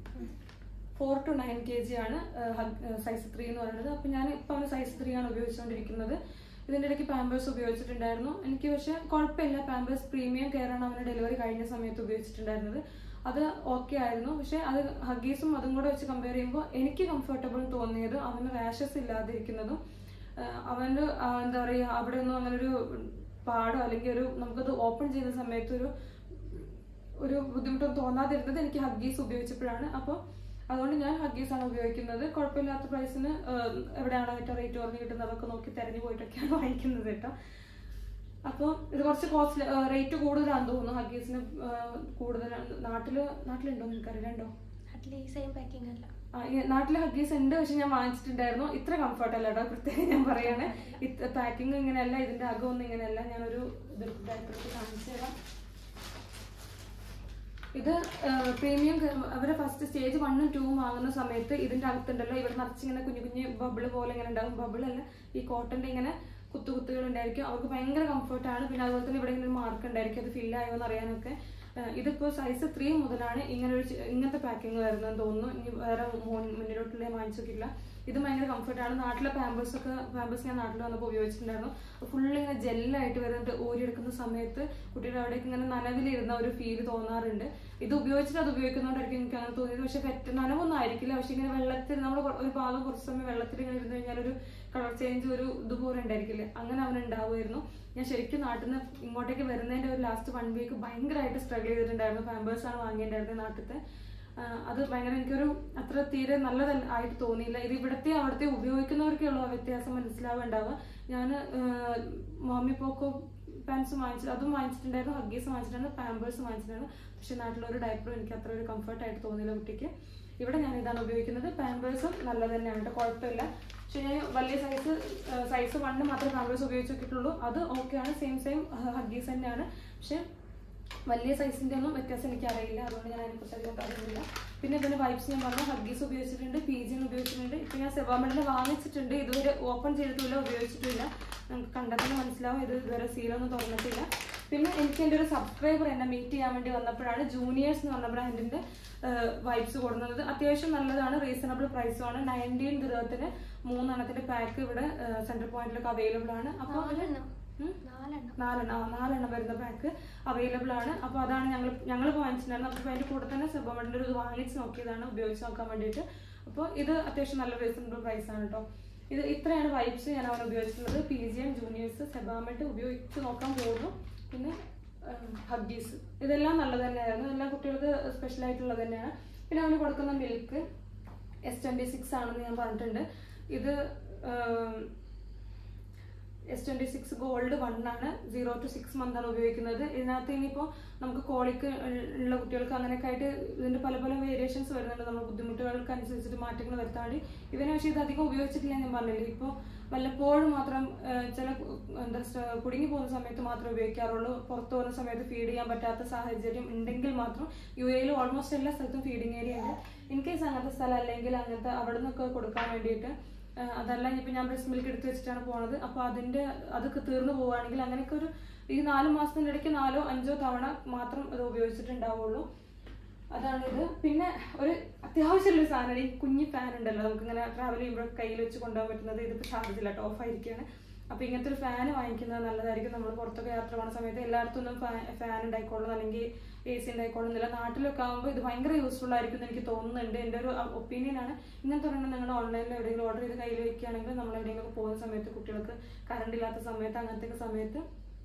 four to nine K G ആണ് സൈസ് ത്രീ എന്ന് പറയുന്നത്. അപ്പോൾ ഞാൻ ഇപ്പോൾ അവന് സൈസ് ത്രീ ആണ് ഉപയോഗിച്ചുകൊണ്ടിരിക്കുന്നത്. ഇതിൻ്റെ ഇടയ്ക്ക് പാമ്പേഴ്സ് ഉപയോഗിച്ചിട്ടുണ്ടായിരുന്നു. എനിക്ക് പക്ഷെ കുഴപ്പമില്ല, പാമ്പേഴ്സ് പ്രീമിയം കെയർ ആണ് അവന് ഡെലിവറി കഴിഞ്ഞ സമയത്ത് ഉപയോഗിച്ചിട്ടുണ്ടായിരുന്നത്. അത് ഓക്കെ ആയിരുന്നു. പക്ഷെ അത് ഹഗ്ഗീസും അതും കൂടെ വെച്ച് കമ്പയർ ചെയ്യുമ്പോൾ എനിക്ക് കംഫർട്ടബിൾ തോന്നിയത് അവന് റാഷസ് ഇല്ലാതിരിക്കുന്നതും അവൻ്റെ എന്താ പറയുക അവിടെ ഒന്നും അങ്ങനെ ഒരു പാടോ അല്ലെങ്കിൽ ഒരു നമുക്കത് ഓപ്പൺ ചെയ്യുന്ന സമയത്ത് ഒരു ഒരു ബുദ്ധിമുട്ടൊന്നും തോന്നാതിരുന്നത് എനിക്ക് ഹഗ്ഗീസ് ഉപയോഗിച്ചപ്പോഴാണ്. അപ്പോൾ അതുകൊണ്ട് ഞാൻ ഹഗ്ഗീസ് ആണ് ഉപയോഗിക്കുന്നത്. കുഴപ്പമില്ലാത്ത പ്രൈസിന് എവിടെയാണോ ഏറ്റവും റേറ്റ് കുറഞ്ഞ് കിട്ടുന്നത് അതൊക്കെ നോക്കി തിരഞ്ഞു പോയിട്ടൊക്കെയാണ് വാങ്ങിക്കുന്നത് കേട്ടോ. അപ്പോൾ ഇത് കുറച്ച് കോസ്റ്റ്ലി റേറ്റ് കൂടുതലാണെന്ന് തോന്നുന്നു ഹഗ്ഗീസിന്. കൂടുതലാണ് നാട്ടില് നാട്ടിലുണ്ടോ നിനക്കറിയില്ല? ഉണ്ടോ? നാട്ടില് ഹഗ്ഗീസ് ഉണ്ട്, പക്ഷെ ഞാൻ വാങ്ങിച്ചിട്ടുണ്ടായിരുന്നു. ഇത്ര കംഫർട്ട് അല്ല കേട്ടോ, പ്രത്യേകം ഞാൻ പറയാണ്. പാക്കിങ് ഇങ്ങനെയല്ല, ഇതിന്റെ അകമൊന്നും ഇങ്ങനെയല്ല. ഞാനൊരു ഇതായിട്ട് കാണിച്ചു തരാം. ഇത് പ്രീമിയം അവരെ ഫസ്റ്റ് സ്റ്റേജ് വണ്ണും ടൂവും വാങ്ങുന്ന സമയത്ത് ഇതിന്റെ അകത്തുണ്ടല്ലോ ഇവിടെ നിറച്ചിങ്ങനെ കുഞ്ഞു കുഞ്ഞു ബബിള് പോലെ ഇങ്ങനെ ഉണ്ടാകും. ബബിളല്ല, ഈ കോട്ടന്റെ ഇങ്ങനെ കുത്തു കുത്തുകൾ ഉണ്ടായിരിക്കും. അവർക്ക് ഭയങ്കര കംഫർട്ടാണ്. പിന്നെ അതുപോലെ തന്നെ ഇവിടെ ഇങ്ങനെ ഒരു മാർക്ക് ഉണ്ടായിരിക്കും, അത് ഫില്ലായോ എന്ന് അറിയാനൊക്കെ. ഇതിപ്പോ സൈസ് ത്രീ മുതലാണ് ഇങ്ങനെ ഒരു ഇങ്ങനത്തെ പാക്കിങ് വരുന്നതെന്ന് തോന്നുന്നു. ഇനി വേറെ മുന്നിലോട്ടുള്ള വാങ്ങിച്ചിട്ടില്ല. ഇത് ഭയങ്കര കംഫർട്ടാണ്. നാട്ടിലെ പാമ്പേഴ്സ് ഒക്കെ പാമ്പേഴ്സ് ഞാൻ നാട്ടിൽ വന്നപ്പോൾ ഉപയോഗിച്ചിട്ടുണ്ടായിരുന്നു. ഫുള്ള് ഇങ്ങനെ ജെല്ലായിട്ട് വരുന്നുണ്ട്. ഓരിയെടുക്കുന്ന സമയത്ത് കുട്ടിയുടെ അവിടേക്ക് ഇങ്ങനെ നനവിലിരുന്ന ഒരു ഫീല് തോന്നാറുണ്ട്. ഇത് ഉപയോഗിച്ചിട്ട് അത് ഉപയോഗിക്കുന്നതുകൊണ്ടായിരിക്കും എനിക്ക് അങ്ങനെ തോന്നിയത്. പക്ഷെ പെറ്റ് നനവൊന്നും ആയിരിക്കില്ല. പക്ഷെ ഇങ്ങനെ വെള്ളത്തിൽ നമ്മൾ ഒരു ഭാഗം കുറച്ച് സമയം വെള്ളത്തിൽ ഇങ്ങനെ ഇരുന്ന് കഴിഞ്ഞാൽ ഒരു കളർ ചേഞ്ച് ഒരു ഇതുപോലെ ഉണ്ടായിരിക്കില്ലേ, അങ്ങനെ അവൻ ഉണ്ടാവുമായിരുന്നു. ഞാൻ ശരിക്കും നാട്ടിൽ നിന്ന് ഇങ്ങോട്ടേക്ക് വരുന്നതിന്റെ ഒരു ലാസ്റ്റ് വൺ വീക്ക് ഭയങ്കരമായിട്ട് സ്ട്രഗിൾ ചെയ്തിട്ടുണ്ടായിരുന്നു. പാമ്പേഴ്സ് ആണ് വാങ്ങിയിട്ടുണ്ടായിരുന്നത് നാട്ടിലത്തെ. അത് ഭയങ്കര എനിക്കൊരു അത്ര തീരെ നല്ലതല്ല ആയിട്ട് തോന്നിയില്ല. ഇത് ഇവിടത്തെ അവിടുത്തെ ഉപയോഗിക്കുന്നവർക്കുള്ള വ്യത്യാസം മനസ്സിലാവുണ്ടാവുക. ഞാൻ മമ്മി പോക്കോ പാൻസ് വാങ്ങിച്ചിട്ട് അതും വാങ്ങിച്ചിട്ടുണ്ടായിരുന്നു, ഹഗ്ഗീസ് വാങ്ങിച്ചിട്ടുണ്ടായിരുന്നു, പാമ്പേഴ്സ് വാങ്ങിച്ചിട്ടുണ്ടായിരുന്നു. പക്ഷെ നാട്ടിലൊരു ഡയപ്പറും എനിക്ക് അത്ര ഒരു കംഫർട്ടായിട്ട് തോന്നിയില്ല കുട്ടിക്ക്. ഇവിടെ ഞാൻ ഇതാണ് ഉപയോഗിക്കുന്നത്. പാമ്പേഴ്സും നല്ലത് തന്നെയാണ് കേട്ടോ, കുഴപ്പമില്ല. പക്ഷെ ഞാൻ വലിയ സൈസ് സൈസ് വണ്ണ് മാത്രമേ പാമ്പേഴ്സ് ഉപയോഗിച്ച് നോക്കിയിട്ടുള്ളൂ. അത് ഓക്കെയാണ്, സെയിം സെയിം ഹഗ്ഗീസ് തന്നെയാണ്. പക്ഷെ വലിയ സൈസിന്റെ ഒന്നും വ്യത്യാസം എനിക്ക് അറിയില്ല, അതുകൊണ്ട് ഞാൻ അതിനെക്കുറിച്ച് അധികം പറയുന്നില്ല. പിന്നെ ഇതിന് വൈപ്സ് ഞാൻ പറഞ്ഞു, ഹഗ്ഗീസ് ഉപയോഗിച്ചിട്ടുണ്ട്, പീജിൻ ഉപയോഗിച്ചിട്ടുണ്ട്. ഇപ്പൊ ഞാൻ സെബാമെഡിനെ വാങ്ങിച്ചിട്ടുണ്ട്, ഇതുവരെ ഓപ്പൺ ചെയ്തിട്ടില്ല, ഉപയോഗിച്ചിട്ടില്ല. നമുക്ക് കണ്ടെത്താൻ മനസ്സിലാവും ഇത് ഇതുവരെ സീലൊന്നും തുറന്നിട്ടില്ല. പിന്നെ എനിക്ക് എൻ്റെ ഒരു സബ്സ്ക്രൈബർ എന്നെ മീറ്റ് ചെയ്യാൻ വേണ്ടി വന്നപ്പോഴാണ് ജൂനിയേഴ്സ് എന്ന് പറഞ്ഞ ബ്രാൻഡിന്റെ വൈപ്സ് കൊടുക്കുന്നത്. അത്യാവശ്യം നല്ലതാണ്, റീസണബിൾ പ്രൈസുമാണ്. നയൻറ്റീൻ ദിർഹത്തിന് മൂന്നെണ്ണത്തിന്റെ പാക്ക് ഇവിടെ സെൻട്രൽ പോയിന്റിലൊക്കെ അവൈലബിൾ ആണ്. അപ്പോൾ നാലെണ്ണം ആ നാലെണ്ണം വരുന്ന പാക്ക് അവൈലബിൾ ആണ്. അപ്പോൾ അതാണ് ഞങ്ങൾ ഞങ്ങൾ വാങ്ങിച്ചിട്ടുണ്ടായിരുന്നു. അപ്പോൾ അതിന്റെ കൂടെ തന്നെ സെബാമെഡിന്റെ ഒരു ഇത് വാങ്ങിച്ച് നോക്കിയതാണ് ഉപയോഗിച്ച് നോക്കാൻ വേണ്ടിയിട്ട്. അപ്പോൾ ഇത് അത്യാവശ്യം നല്ല റീസണബിൾ പ്രൈസ് ആണ് കേട്ടോ. ഇത് ഇത്രയാണ് വൈപ്സ് ഞാൻ അവൻ ഉപയോഗിച്ചിട്ടുള്ളത്. P G M juniors Sebamed ഉപയോഗിച്ച് നോക്കാൻ പോകുന്നു. പിന്നെ ഹഗ്ഗീസ് ഇതെല്ലാം നല്ലത് തന്നെയായിരുന്നു, എല്ലാ കുട്ടികൾക്ക് സ്പെഷ്യൽ ആയിട്ടുള്ളത് തന്നെയാണ്. പിന്നെ അവന് കൊടുക്കുന്ന മിൽക്ക് എസ് ട്വന്റി സിക്സ് ആണെന്ന് ഞാൻ പറഞ്ഞിട്ടുണ്ട്. ഇത് S twenty six gold one ആണ്, സീറോ ടു സിക്സ് മന്ത് ആണ് ഉപയോഗിക്കുന്നത്. ഇതിനകത്ത് ഇനിയിപ്പോൾ നമുക്ക് കോളിക്ക് ഉള്ള കുട്ടികൾക്ക് അങ്ങനെയൊക്കെ ആയിട്ട് ഇതിന്റെ പല പല വേരിയേഷൻസ് വരുന്നുണ്ട്. നമ്മൾ ബുദ്ധിമുട്ടുകൾക്ക് അനുസരിച്ചിട്ട് മാറ്റങ്ങൾ വരുത്താൻ വേണ്ടി. ഇവനെ പക്ഷേ ഇത് അധികം ഉപയോഗിച്ചിട്ടില്ല ഞാൻ പറഞ്ഞില്ലേ. ഇപ്പോൾ വല്ലപ്പോഴും മാത്രം ചില എന്താ കുടുങ്ങി പോകുന്ന സമയത്ത് മാത്രമേ ഉപയോഗിക്കാറുള്ളൂ. പുറത്തു പോകുന്ന സമയത്ത് ഫീഡ് ചെയ്യാൻ പറ്റാത്ത സാഹചര്യം ഉണ്ടെങ്കിൽ മാത്രം. യു എയിൽ ഓൾമോസ്റ്റ് എല്ലാ സ്ഥലത്തും ഫീഡിങ് ഏരിയ ഉണ്ട്. ഇൻ കേസ് അങ്ങനത്തെ സ്ഥലം അല്ലെങ്കിൽ അങ്ങനത്തെ അവിടെ നിന്നൊക്കെ കൊടുക്കാൻ വേണ്ടിയിട്ട്, അതല്ല ഇനിയിപ്പോൾ ഞാൻ ബ്രസ്റ്റ് മിൽക്ക് എടുത്ത് വെച്ചിട്ടാണ് പോണത്, അപ്പോൾ അതിന്റെ അതൊക്കെ തീർന്നു പോവുകയാണെങ്കിൽ അങ്ങനെയൊക്കെ ഒരു ഈ നാല് മാസത്തിൻ്റെ ഇടയ്ക്ക് നാലോ അഞ്ചോ തവണ മാത്രം അത് ഉപയോഗിച്ചിട്ടുണ്ടാവുള്ളൂ. അതാണിത്. പിന്നെ ഒരു അത്യാവശ്യമുള്ളൊരു സാധനമാണ് ഈ കുഞ്ഞി ഫാൻ ഉണ്ടല്ലോ, നമുക്ക് ഇങ്ങനെ ട്രാവൽ ചെയ്യുമ്പോൾ കയ്യിൽ വെച്ച് കൊണ്ടുപോകാൻ പറ്റുന്നത്. ഇതിപ്പോൾ ചാർജില്ല, ഓഫ് ആയിരിക്കുകയാണ്. അപ്പോൾ ഇങ്ങനത്തെ ഒരു ഫാൻ വാങ്ങിക്കുന്നത് നല്ലതായിരിക്കും. നമ്മൾ പുറത്തൊക്കെ യാത്ര പോകുന്ന സമയത്ത് എല്ലായിടത്തും ഒന്നും ഫാൻ ഉണ്ടായിക്കോളും അല്ലെങ്കിൽ എ സി ഉണ്ടായിക്കോളുന്നില്ല. നാട്ടിലൊക്കെ ആകുമ്പോൾ ഇത് ഭയങ്കര യൂസ്ഫുൾ ആയിരിക്കും എന്ന് എനിക്ക് തോന്നുന്നുണ്ട്. എൻ്റെ ഒരു ഒപ്പീനിയൻ ആണ്. ഇങ്ങനത്തെ ഒരെണ്ണം നിങ്ങൾ ഓൺലൈനിൽ എവിടെയെങ്കിലും ഓർഡർ ചെയ്ത് കയ്യിൽ വയ്ക്കുകയാണെങ്കിൽ നമ്മൾ എവിടെയെങ്കിലും പോകുന്ന സമയത്ത് കുട്ടികൾക്ക് കറണ്ട് ഇല്ലാത്ത സമയത്ത് അങ്ങനത്തെ സമയത്ത്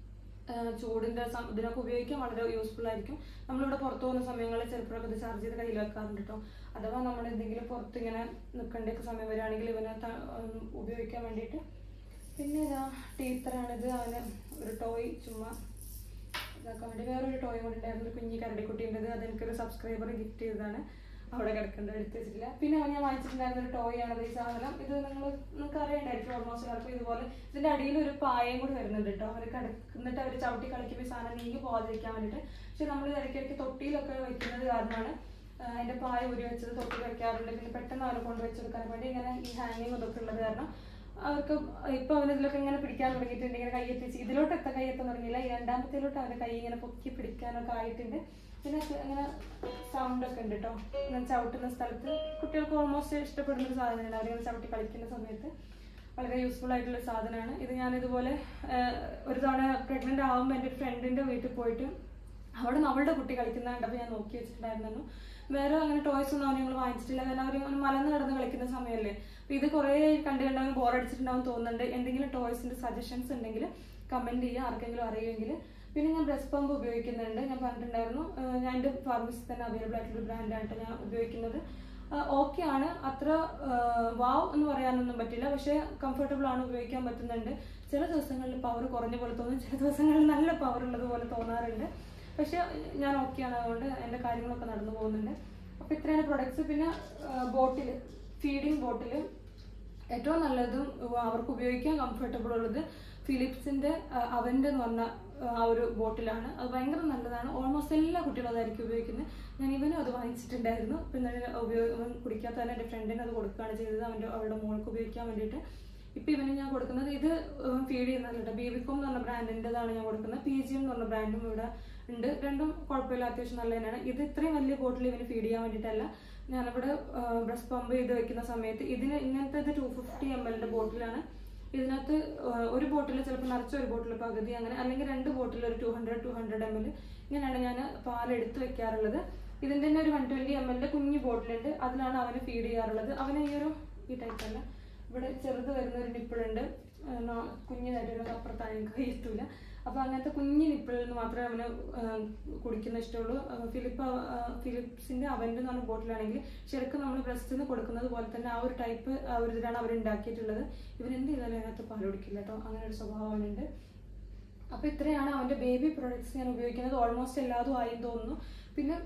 ചൂടിന്റെ ഇതിനൊക്കെ ഉപയോഗിക്കാൻ വളരെ യൂസ്ഫുൾ ആയിരിക്കും. നമ്മളിവിടെ പുറത്തു പോകുന്ന സമയങ്ങളിൽ ചിലപ്പോഴൊക്കെ ഇത് ചാർജ് ചെയ്ത് കയ്യിൽ വെക്കാറുണ്ട് കേട്ടോ. അഥവാ നമ്മൾ എന്തെങ്കിലും പുറത്ത് ഇങ്ങനെ നിൽക്കേണ്ടൊക്കെ സമയം വരികയാണെങ്കിൽ ഇവനെ ഉപയോഗിക്കാൻ വേണ്ടിയിട്ട്. പിന്നെ ഇതാ ടീച്ചറാണിത്, അവന് ഒരു ടോയ് ചുമ്മാ ഇതാക്കാൻ വേണ്ടി. വേറൊരു ടോയ് കൂടെ ഉണ്ടായിരുന്നു, ഒരു കുഞ്ഞി കരടിക്കുട്ടിൻ്റെത്. അതെനിക്കൊരു സബ്സ്ക്രൈബർ ഗിഫ്റ്റ് ചെയ്തതാണ്, അവിടെ കിടക്കേണ്ടത് എടുത്ത് വെച്ചിട്ടില്ല. പിന്നെ ഞാൻ വാങ്ങിച്ചിട്ടുണ്ടായിരുന്ന ഒരു ടോയ് ആണ് ഈ സാധനം. ഇത് നിങ്ങൾ നിങ്ങൾക്ക് അറിയണ്ടായിരിക്കും ഓൾമോസ്റ്റ് എല്ലാവർക്കും. ഇതുപോലെ ഇതിന്റെ അടിയിൽ ഒരു പായയും കൂടി വരുന്നുണ്ട് കേട്ടോ. അവർ കിടന്നിട്ട് അവർ ചവിട്ടി കളിക്കുമ്പോൾ ഈ സാധനം നീങ്ങി പോകാതിരിക്കാൻ വേണ്ടിയിട്ട്. പക്ഷെ നമ്മൾ ഇടയ്ക്കിടയ്ക്ക് തൊട്ടിയിലൊക്കെ വെക്കുന്നത് കാരണമാണ് അതിന്റെ പായ ഉരി വെച്ചത് തൊട്ടിൽ വെക്കാറുണ്ട്. പിന്നെ പെട്ടെന്ന് അവരെ കൊണ്ട് വെച്ചെടുക്കാൻ വേണ്ടി ഇങ്ങനെ ഈ ഹാങ്ങിങ് ഇതൊക്കെ ഉള്ളത് കാരണം അവർക്ക് ഇപ്പൊ അവന് ഇതിലൊക്കെ ഇങ്ങനെ പിടിക്കാൻ തുടങ്ങിയിട്ടുണ്ട്. ഇങ്ങനെ കൈയെത്തിച്ച് ഇതിലോട്ട് എത്ത കൈയെത്താൻ തുടങ്ങിയില്ല. ഈ രണ്ടാമത്തേലോട്ട് അവന്റെ കൈ ഇങ്ങനെ പൊക്കി പിടിക്കാനൊക്കെ ആയിട്ടുണ്ട്. പിന്നെ അങ്ങനെ സൗണ്ട് ഒക്കെ ഉണ്ട് കേട്ടോ. ഇങ്ങനെ ചവിട്ടുന്ന സ്ഥലത്ത് കുട്ടികൾക്ക് ഓൾമോസ്റ്റ് ഇഷ്ടപ്പെടുന്ന ഒരു സാധനമാണ് അവരിങ്ങനെ ചവിട്ടി കളിക്കുന്ന സമയത്ത്. വളരെ യൂസ്ഫുൾ ആയിട്ടുള്ള സാധനമാണ് ഇത്. ഞാൻ ഇതുപോലെ ഒരു തവണ പ്രഗ്നന്റ് ആകുമ്പോൾ എൻ്റെ ഒരു ഫ്രണ്ടിന്റെ വീട്ടിൽ പോയിട്ട് അവിടെ നിന്ന് അവളുടെ കുട്ടി കളിക്കുന്നതുകൊണ്ട് അപ്പോൾ ഞാൻ നോക്കി വെച്ചിട്ടുണ്ടായിരുന്നു. വേറെ അങ്ങനെ ടോയ്സ് ഒന്നും അവൻ ഞങ്ങൾ വാങ്ങിച്ചിട്ടില്ല, കാരണം അവർ മലന്ന് കിടന്ന് കളിക്കുന്ന സമയമല്ലേ. അപ്പോൾ ഇത് കുറേ കണ്ടു കണ്ടവൻ ബോറടിച്ചിട്ടുണ്ടാവും തോന്നുന്നുണ്ട്. എന്തെങ്കിലും ടോയ്സിന്റെ സജഷൻസ് ഉണ്ടെങ്കിൽ കമന്റ് ചെയ്യുക, ആർക്കെങ്കിലും അറിയുമെങ്കിൽ. പിന്നെ ഞാൻ ബ്രസ്റ്റ് പമ്പ് ഉപയോഗിക്കുന്നുണ്ട്. ഞാൻ പറഞ്ഞിട്ടുണ്ടായിരുന്നു, ഞാൻ എൻ്റെ ഫാർമസിയിൽ തന്നെ അവൈലബിൾ ആയിട്ടുള്ള ബ്രാൻഡായിട്ട് ഞാൻ ഉപയോഗിക്കുന്നത്. ഓക്കെ ആണ്, അത്ര വാവ് എന്ന് പറയാനൊന്നും പറ്റില്ല, പക്ഷേ കംഫർട്ടബിൾ ആണ്, ഉപയോഗിക്കാൻ പറ്റുന്നുണ്ട്. ചില ദിവസങ്ങളിൽ പവർ കുറഞ്ഞ പോലെ തോന്നും, ചില ദിവസങ്ങളിൽ നല്ല പവർ ഉള്ളത് പോലെ തോന്നാറുണ്ട്. പക്ഷെ ഞാൻ ഓക്കെയാണ്, അതുകൊണ്ട് എൻ്റെ കാര്യങ്ങളൊക്കെ നടന്നു പോകുന്നുണ്ട്. അപ്പോൾ ഇത്രയാണ് പ്രൊഡക്ട്സ്. പിന്നെ ബോട്ടിൽ, ഫീഡിങ് ബോട്ടിൽ ഏറ്റവും നല്ലതും അവർക്ക് ഉപയോഗിക്കാൻ കംഫർട്ടബിൾ ഉള്ളത് ഫിലിപ്സിന്റെ അവൻ്റെ എന്ന് പറഞ്ഞ ആ ഒരു ബോട്ടിലാണ്. അത് ഭയങ്കര നല്ലതാണ്. ഓൾമോസ്റ്റ് എല്ലാ കുട്ടികളും അതായിരിക്കും ഉപയോഗിക്കുന്നത്. ഞാൻ ഇവനും അത് വാങ്ങിച്ചിട്ടുണ്ടായിരുന്നു. പിന്നെ ഉപയോഗം കുടിക്കാത്ത തന്നെ എൻ്റെ ഫ്രണ്ടിന് അത് കൊടുക്കുകയാണ് ചെയ്തത്, അവൻ്റെ അവളുടെ മോൾക്ക് ഉപയോഗിക്കാൻ വേണ്ടിയിട്ട്. ഇപ്പം ഇവന് ഞാൻ കൊടുക്കുന്നത് ഇത് ഫീഡ് ചെയ്യുന്നതല്ല, ബേബികോം എന്ന് പറഞ്ഞ ബ്രാൻഡിൻ്റെതാണ് ഞാൻ കൊടുക്കുന്നത്. പി ജി എന്ന് പറഞ്ഞ ബ്രാൻഡും ഇവിടെ ഉണ്ട്. രണ്ടും കുഴപ്പമില്ല, അത്യാവശ്യം നല്ല തന്നെയാണ്. ഇത് ഇത്രയും വലിയ ബോട്ടിൽ ഇവന് ഫീഡ് ചെയ്യാൻ വേണ്ടിയിട്ടല്ല. ഞാനിവിടെ ബ്രസ്റ്റ് പമ്പ് ചെയ്ത് വെക്കുന്ന സമയത്ത് ഇതിന് ഇങ്ങനത്തെ ഇത് ടു ഫിഫ്റ്റി എം എല്ലിൻ്റെ ബോട്ടിലാണ്. ഇതിനകത്ത് ഒരു ബോട്ടിൽ ചിലപ്പോൾ നിറച്ച ഒരു ബോട്ടിൽ പകുതി അങ്ങനെ, അല്ലെങ്കിൽ രണ്ട് ബോട്ടിൽ ഒരു two hundred two hundred M L ഇങ്ങനെയാണ് ഞാൻ പാലെടുത്ത് വെക്കാറുള്ളത്. ഇതിൻ്റെ തന്നെ ഒരു വൺ ട്വൻറ്റി എം എല്ലിൻ്റെ കുഞ്ഞു ബോട്ടിലുണ്ട്, അതിലാണ് അവന് ഫീഡ് ചെയ്യാറുള്ളത്. അവന് ഈ ഒരു ഈ ടൈപ്പല്ല, ഇവിടെ ചെറുത് വരുന്ന ഒരു നിപ്പിളുണ്ട്, കുഞ്ഞിനായിട്ട് അപ്പുറത്താണ്, എനിക്ക് കഴിയത്തില്ല. അപ്പോൾ അങ്ങനത്തെ കുഞ്ഞ് നിപ്പിളിൽ നിന്ന് മാത്രമേ അവന് കുടിക്കുന്ന ഇഷ്ടമുള്ളൂ. ഫിലിപ്പ് ഫിലിപ്സിൻ്റെ അവൻ്റെ എന്ന് പറഞ്ഞ ബോട്ടിലാണെങ്കിൽ ശരിക്കും നമ്മൾ ബ്രസ്റ്റിൽ നിന്ന് കൊടുക്കുന്നത് പോലെ തന്നെ ആ ഒരു ടൈപ്പ് ആ ഒരു ഇതിലാണ് അവർ ഉണ്ടാക്കിയിട്ടുള്ളത്. ഇവൻ എന്ത് ചെയ്താലും അതിനകത്ത് പാൽ കുടിക്കില്ല കേട്ടോ, അങ്ങനെ ഒരു സ്വഭാവം അവനുണ്ട്. അപ്പോൾ ഇത്രയാണ് അവൻ്റെ ബേബി പ്രൊഡക്ട്സ് ഞാൻ ഉപയോഗിക്കുന്നത്. ഓൾമോസ്റ്റ് എല്ലാതും ആയി തോന്നുന്നു. പിന്നെ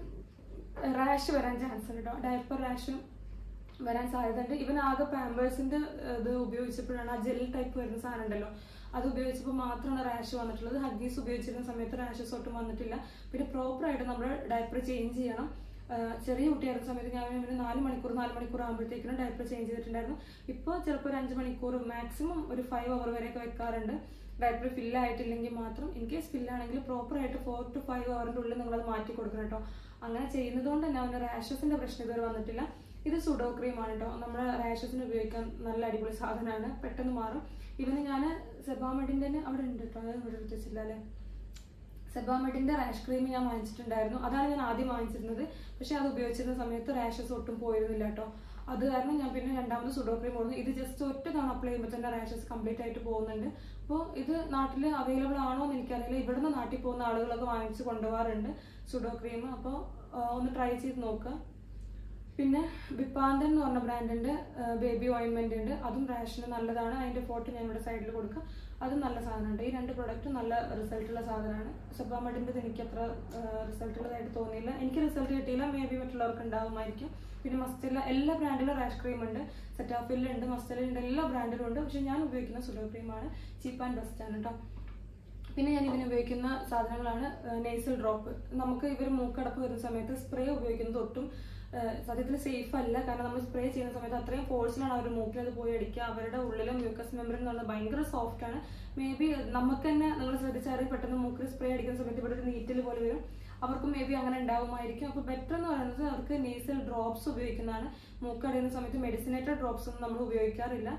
റാഷ് വരാൻ ചാൻസ് ഉണ്ട് കേട്ടോ, ഡയപ്പർ റാഷും വരാൻ സാധ്യതയുണ്ട്. ഇവൻ ആകെ പാമ്പേഴ്സിൻ്റെ ഇത് ഉപയോഗിച്ചപ്പോഴാണ്, ആ ജെൽ ടൈപ്പ് വരുന്ന സാധനം ഉണ്ടല്ലോ, അത് ഉപയോഗിച്ചപ്പോൾ മാത്രമാണ് റാഷ് വന്നിട്ടുള്ളത്. ഹഗ്ഗീസ് ഉപയോഗിച്ചിരുന്ന സമയത്ത് റാഷസ് ഒട്ടും വന്നിട്ടില്ല. പിന്നെ പ്രോപ്പറായിട്ട് നമ്മൾ ഡയപ്പർ ചേഞ്ച് ചെയ്യണം. ചെറിയ കുട്ടിയായിരുന്ന സമയത്ത് ഞാൻ ഇവന് നാല് മണിക്കൂർ നാല് മണിക്കൂർ ആകുമ്പോഴത്തേക്കിനും ഡയപ്പർ ചേഞ്ച് ചെയ്തിട്ടുണ്ടായിരുന്നു. ഇപ്പോൾ ചിലപ്പോൾ ഒരു അഞ്ച് മണിക്കൂർ മാക്സിമം ഒരു ഫൈവ് അവർ വരെയൊക്കെ വെക്കാറുണ്ട്. ഡയപ്പർ ഫില്ലായിട്ടില്ലെങ്കിൽ മാത്രം. ഇൻ കേസ് ഫില്ലാണെങ്കിൽ പ്രോപ്പറായിട്ട് ഫോർ ടു ഫൈവ് അവറിൻ്റെ ഉള്ളിൽ നിങ്ങളത് മാറ്റി കൊടുക്കണം കേട്ടോ. അങ്ങനെ ചെയ്യുന്നത് കൊണ്ട് തന്നെ അവൻ്റെ റാഷസിൻ്റെ പ്രശ്നം ഇതുവരെ വന്നിട്ടില്ല. ഇത് സുഡോ ക്രീമാണ് കേട്ടോ, നമ്മുടെ റാഷസിന് ഉപയോഗിക്കാൻ നല്ല അടിപൊളി സാധനമാണ്, പെട്ടെന്ന് മാറും. ഇവന് ഞാൻ സെബാമെഡിൻ്റെ തന്നെ അവിടെ ഉണ്ട് കേട്ടോ, അത് ഇവിടെ എടുത്ത് വെച്ചില്ല അല്ലേ. സെബാമെഡിൻ്റെ റാഷ് ക്രീം ഞാൻ വാങ്ങിച്ചിട്ടുണ്ടായിരുന്നു, അതാണ് ഞാൻ ആദ്യം വാങ്ങിച്ചിരുന്നത്. പക്ഷെ അത് ഉപയോഗിച്ചിരുന്ന സമയത്ത് റാഷസ് ഒട്ടും പോയിരുന്നില്ല കേട്ടോ. അത് കാരണം ഞാൻ പിന്നെ രണ്ടാമത് സുഡോ ക്രീം കൊടുത്തു. ഇത് ജസ്റ്റ് ഒറ്റ തവണ അപ്ലൈ ചെയ്യുമ്പോൾ തന്നെ റാഷസ് കംപ്ലീറ്റ് ആയിട്ട് പോകുന്നുണ്ട്. അപ്പോൾ ഇത് നാട്ടിൽ അവൈലബിൾ ആണോ എന്ന് എനിക്കറിയില്ല. ഇവിടുന്ന് നാട്ടിൽ പോകുന്ന ആളുകളൊക്കെ വാങ്ങിച്ച് കൊണ്ടുപോകാറുണ്ട് സുഡോ ക്രീം. അപ്പോൾ ഒന്ന് ട്രൈ ചെയ്ത് നോക്കുക. പിന്നെ ബിപ്പാന്തൻ എന്ന് പറഞ്ഞ ബ്രാൻഡിൻ്റെ ബേബി ഓയിൻമെൻ്റ് ഉണ്ട്, അതും റാഷിന് നല്ലതാണ്. അതിൻ്റെ ഫോട്ടോ ഞാൻ ഇവിടെ സൈഡിൽ കൊടുക്കുക, അതും നല്ല സാധനമുണ്ട്. ഈ രണ്ട് പ്രൊഡക്റ്റും നല്ല റിസൾട്ടുള്ള സാധനമാണ്. സെബാമെഡിൻ്റെ എനിക്ക് അത്ര റിസൾട്ടുള്ളതായിട്ട് തോന്നിയില്ല, എനിക്ക് റിസൾട്ട് കിട്ടിയില്ല. മേ ബി മറ്റുള്ളവർക്ക് ഉണ്ടാകുമായിരിക്കും. പിന്നെ മസ്റ്റല എല്ലാ ബ്രാൻഡിലും റാഷ് ക്രീം ഉണ്ട്, സെറ്റാഫിലുണ്ട്, മസ്റ്റലുണ്ട്, എല്ലാ ബ്രാൻഡിലും ഉണ്ട്. പക്ഷെ ഞാൻ ഉപയോഗിക്കുന്ന സുഡോ ക്രീമാണ്, ചീപ്പ് ആൻഡ് ബെസ്റ്റ് ആണ് കേട്ടോ. പിന്നെ ഞാൻ ഇതിന് ഉപയോഗിക്കുന്ന സാധനങ്ങളാണ് നെയ്സൽ ഡ്രോപ്പ്. നമുക്ക് ഇവർ മൂക്കടപ്പ് വരുന്ന സമയത്ത് സ്പ്രേ ഉപയോഗിക്കുന്നത് ഒട്ടും സത്യത്തിൽ സേഫ് അല്ല. കാരണം നമ്മൾ സ്പ്രേ ചെയ്യുന്ന സമയത്ത് അത്രയും ഫോഴ്സിലാണ് അവർ മൂക്കിൽ അത് പോയി അടിക്കുക. അവരുടെ ഉള്ളിലെ മ്യൂക്കസ് മെമ്പറിൻ എന്ന് പറഞ്ഞാൽ ഭയങ്കര സോഫ്റ്റ് ആണ്. മേ ബി നമുക്ക് തന്നെ നിങ്ങൾ ശ്രദ്ധിച്ചാൽ പെട്ടെന്ന് മൂക്കിൽ സ്പ്രേ അടിക്കുന്ന സമയത്ത് ഇവിടെ ഒരു നീറ്റൽ പോലെ വരും. അവർക്ക് മേ ബി അങ്ങനെ ഉണ്ടാവുമായിരിക്കും. അപ്പോൾ ബെറ്റർ എന്ന് പറയുന്നത് അവർക്ക് നെയ്സൽ ഡ്രോപ്സ് ഉപയോഗിക്കുന്നതാണ്. മൂക്കടയുന്ന സമയത്ത് മെഡിസിനേറ്റഡ് ഡ്രോപ്സ് ഒന്നും നമ്മൾ ഉപയോഗിക്കാറില്ല.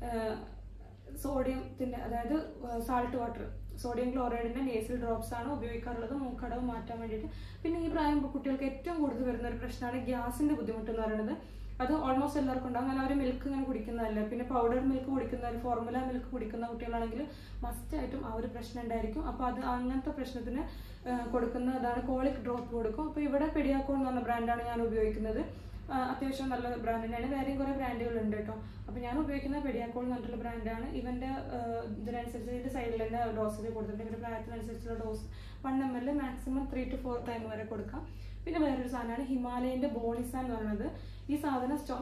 സോഡിയത്തിൻ്റെ അതായത് സാൾട്ട് വാട്ടർ, സോഡിയം ക്ലോറൈഡിൻ്റെ നേസൽ ഡ്രോപ്സ് ആണ് ഉപയോഗിക്കാറുള്ളത് മൂക്കടവ് മാറ്റാൻ വേണ്ടിയിട്ട്. പിന്നെ ഈ പ്രായം കുട്ടികൾക്ക് ഏറ്റവും കൂടുതൽ വരുന്ന ഒരു പ്രശ്നമാണ് ഗ്യാസിൻ്റെ ബുദ്ധിമുട്ട് എന്ന് പറയുന്നത്. അത് ഓൾമോസ്റ്റ് എല്ലാവർക്കും ഉണ്ടാകും. അങ്ങനെ അവർ മിൽക്ക് ഇങ്ങനെ കുടിക്കുന്നതല്ല. പിന്നെ പൗഡർ മിൽക്ക് കുടിക്കുന്നവർ, ഫോർമുല മിൽക്ക് കുടിക്കുന്ന കുട്ടികളാണെങ്കിൽ മസ്റ്റായിട്ടും ആ ഒരു പ്രശ്നം ഉണ്ടായിരിക്കും. അപ്പോൾ അത് അങ്ങനത്തെ പ്രശ്നത്തിന് കൊടുക്കുന്നതാണ് കോളിക് ഡ്രോപ്പ് കൊടുക്കും. അപ്പോൾ ഇവിടെ പെഡിയാക്കോൺ എന്ന് പറഞ്ഞ ബ്രാൻഡാണ് ഞാൻ ഉപയോഗിക്കുന്നത്. അത്യാവശ്യം നല്ല ബ്രാൻഡ് തന്നെയാണ്. വേറെയും കുറേ ബ്രാൻഡുകൾ ഉണ്ട് കേട്ടോ. അപ്പോൾ ഞാൻ ഉപയോഗിക്കുന്ന പെഡിയാക്കോൾ എന്ന് പറഞ്ഞിട്ടുള്ള ബ്രാൻഡാണ്. ഇവൻ്റെ ഇതിനനുസരിച്ച് ഇതിൻ്റെ സൈഡിൽ തന്നെ ഡോസേജ് കൊടുത്തിട്ടുണ്ട്. ഇവരുടെ പ്രായത്തിനനുസരിച്ചുള്ള dose one M L maximum three to four time വരെ കൊടുക്കാം. പിന്നെ വേറൊരു സാധനമാണ് ഹിമാലയൻ്റെ ബോണിസാൻ എന്ന് പറയുന്നത്. ഈ സാധനം സ്റ്റോ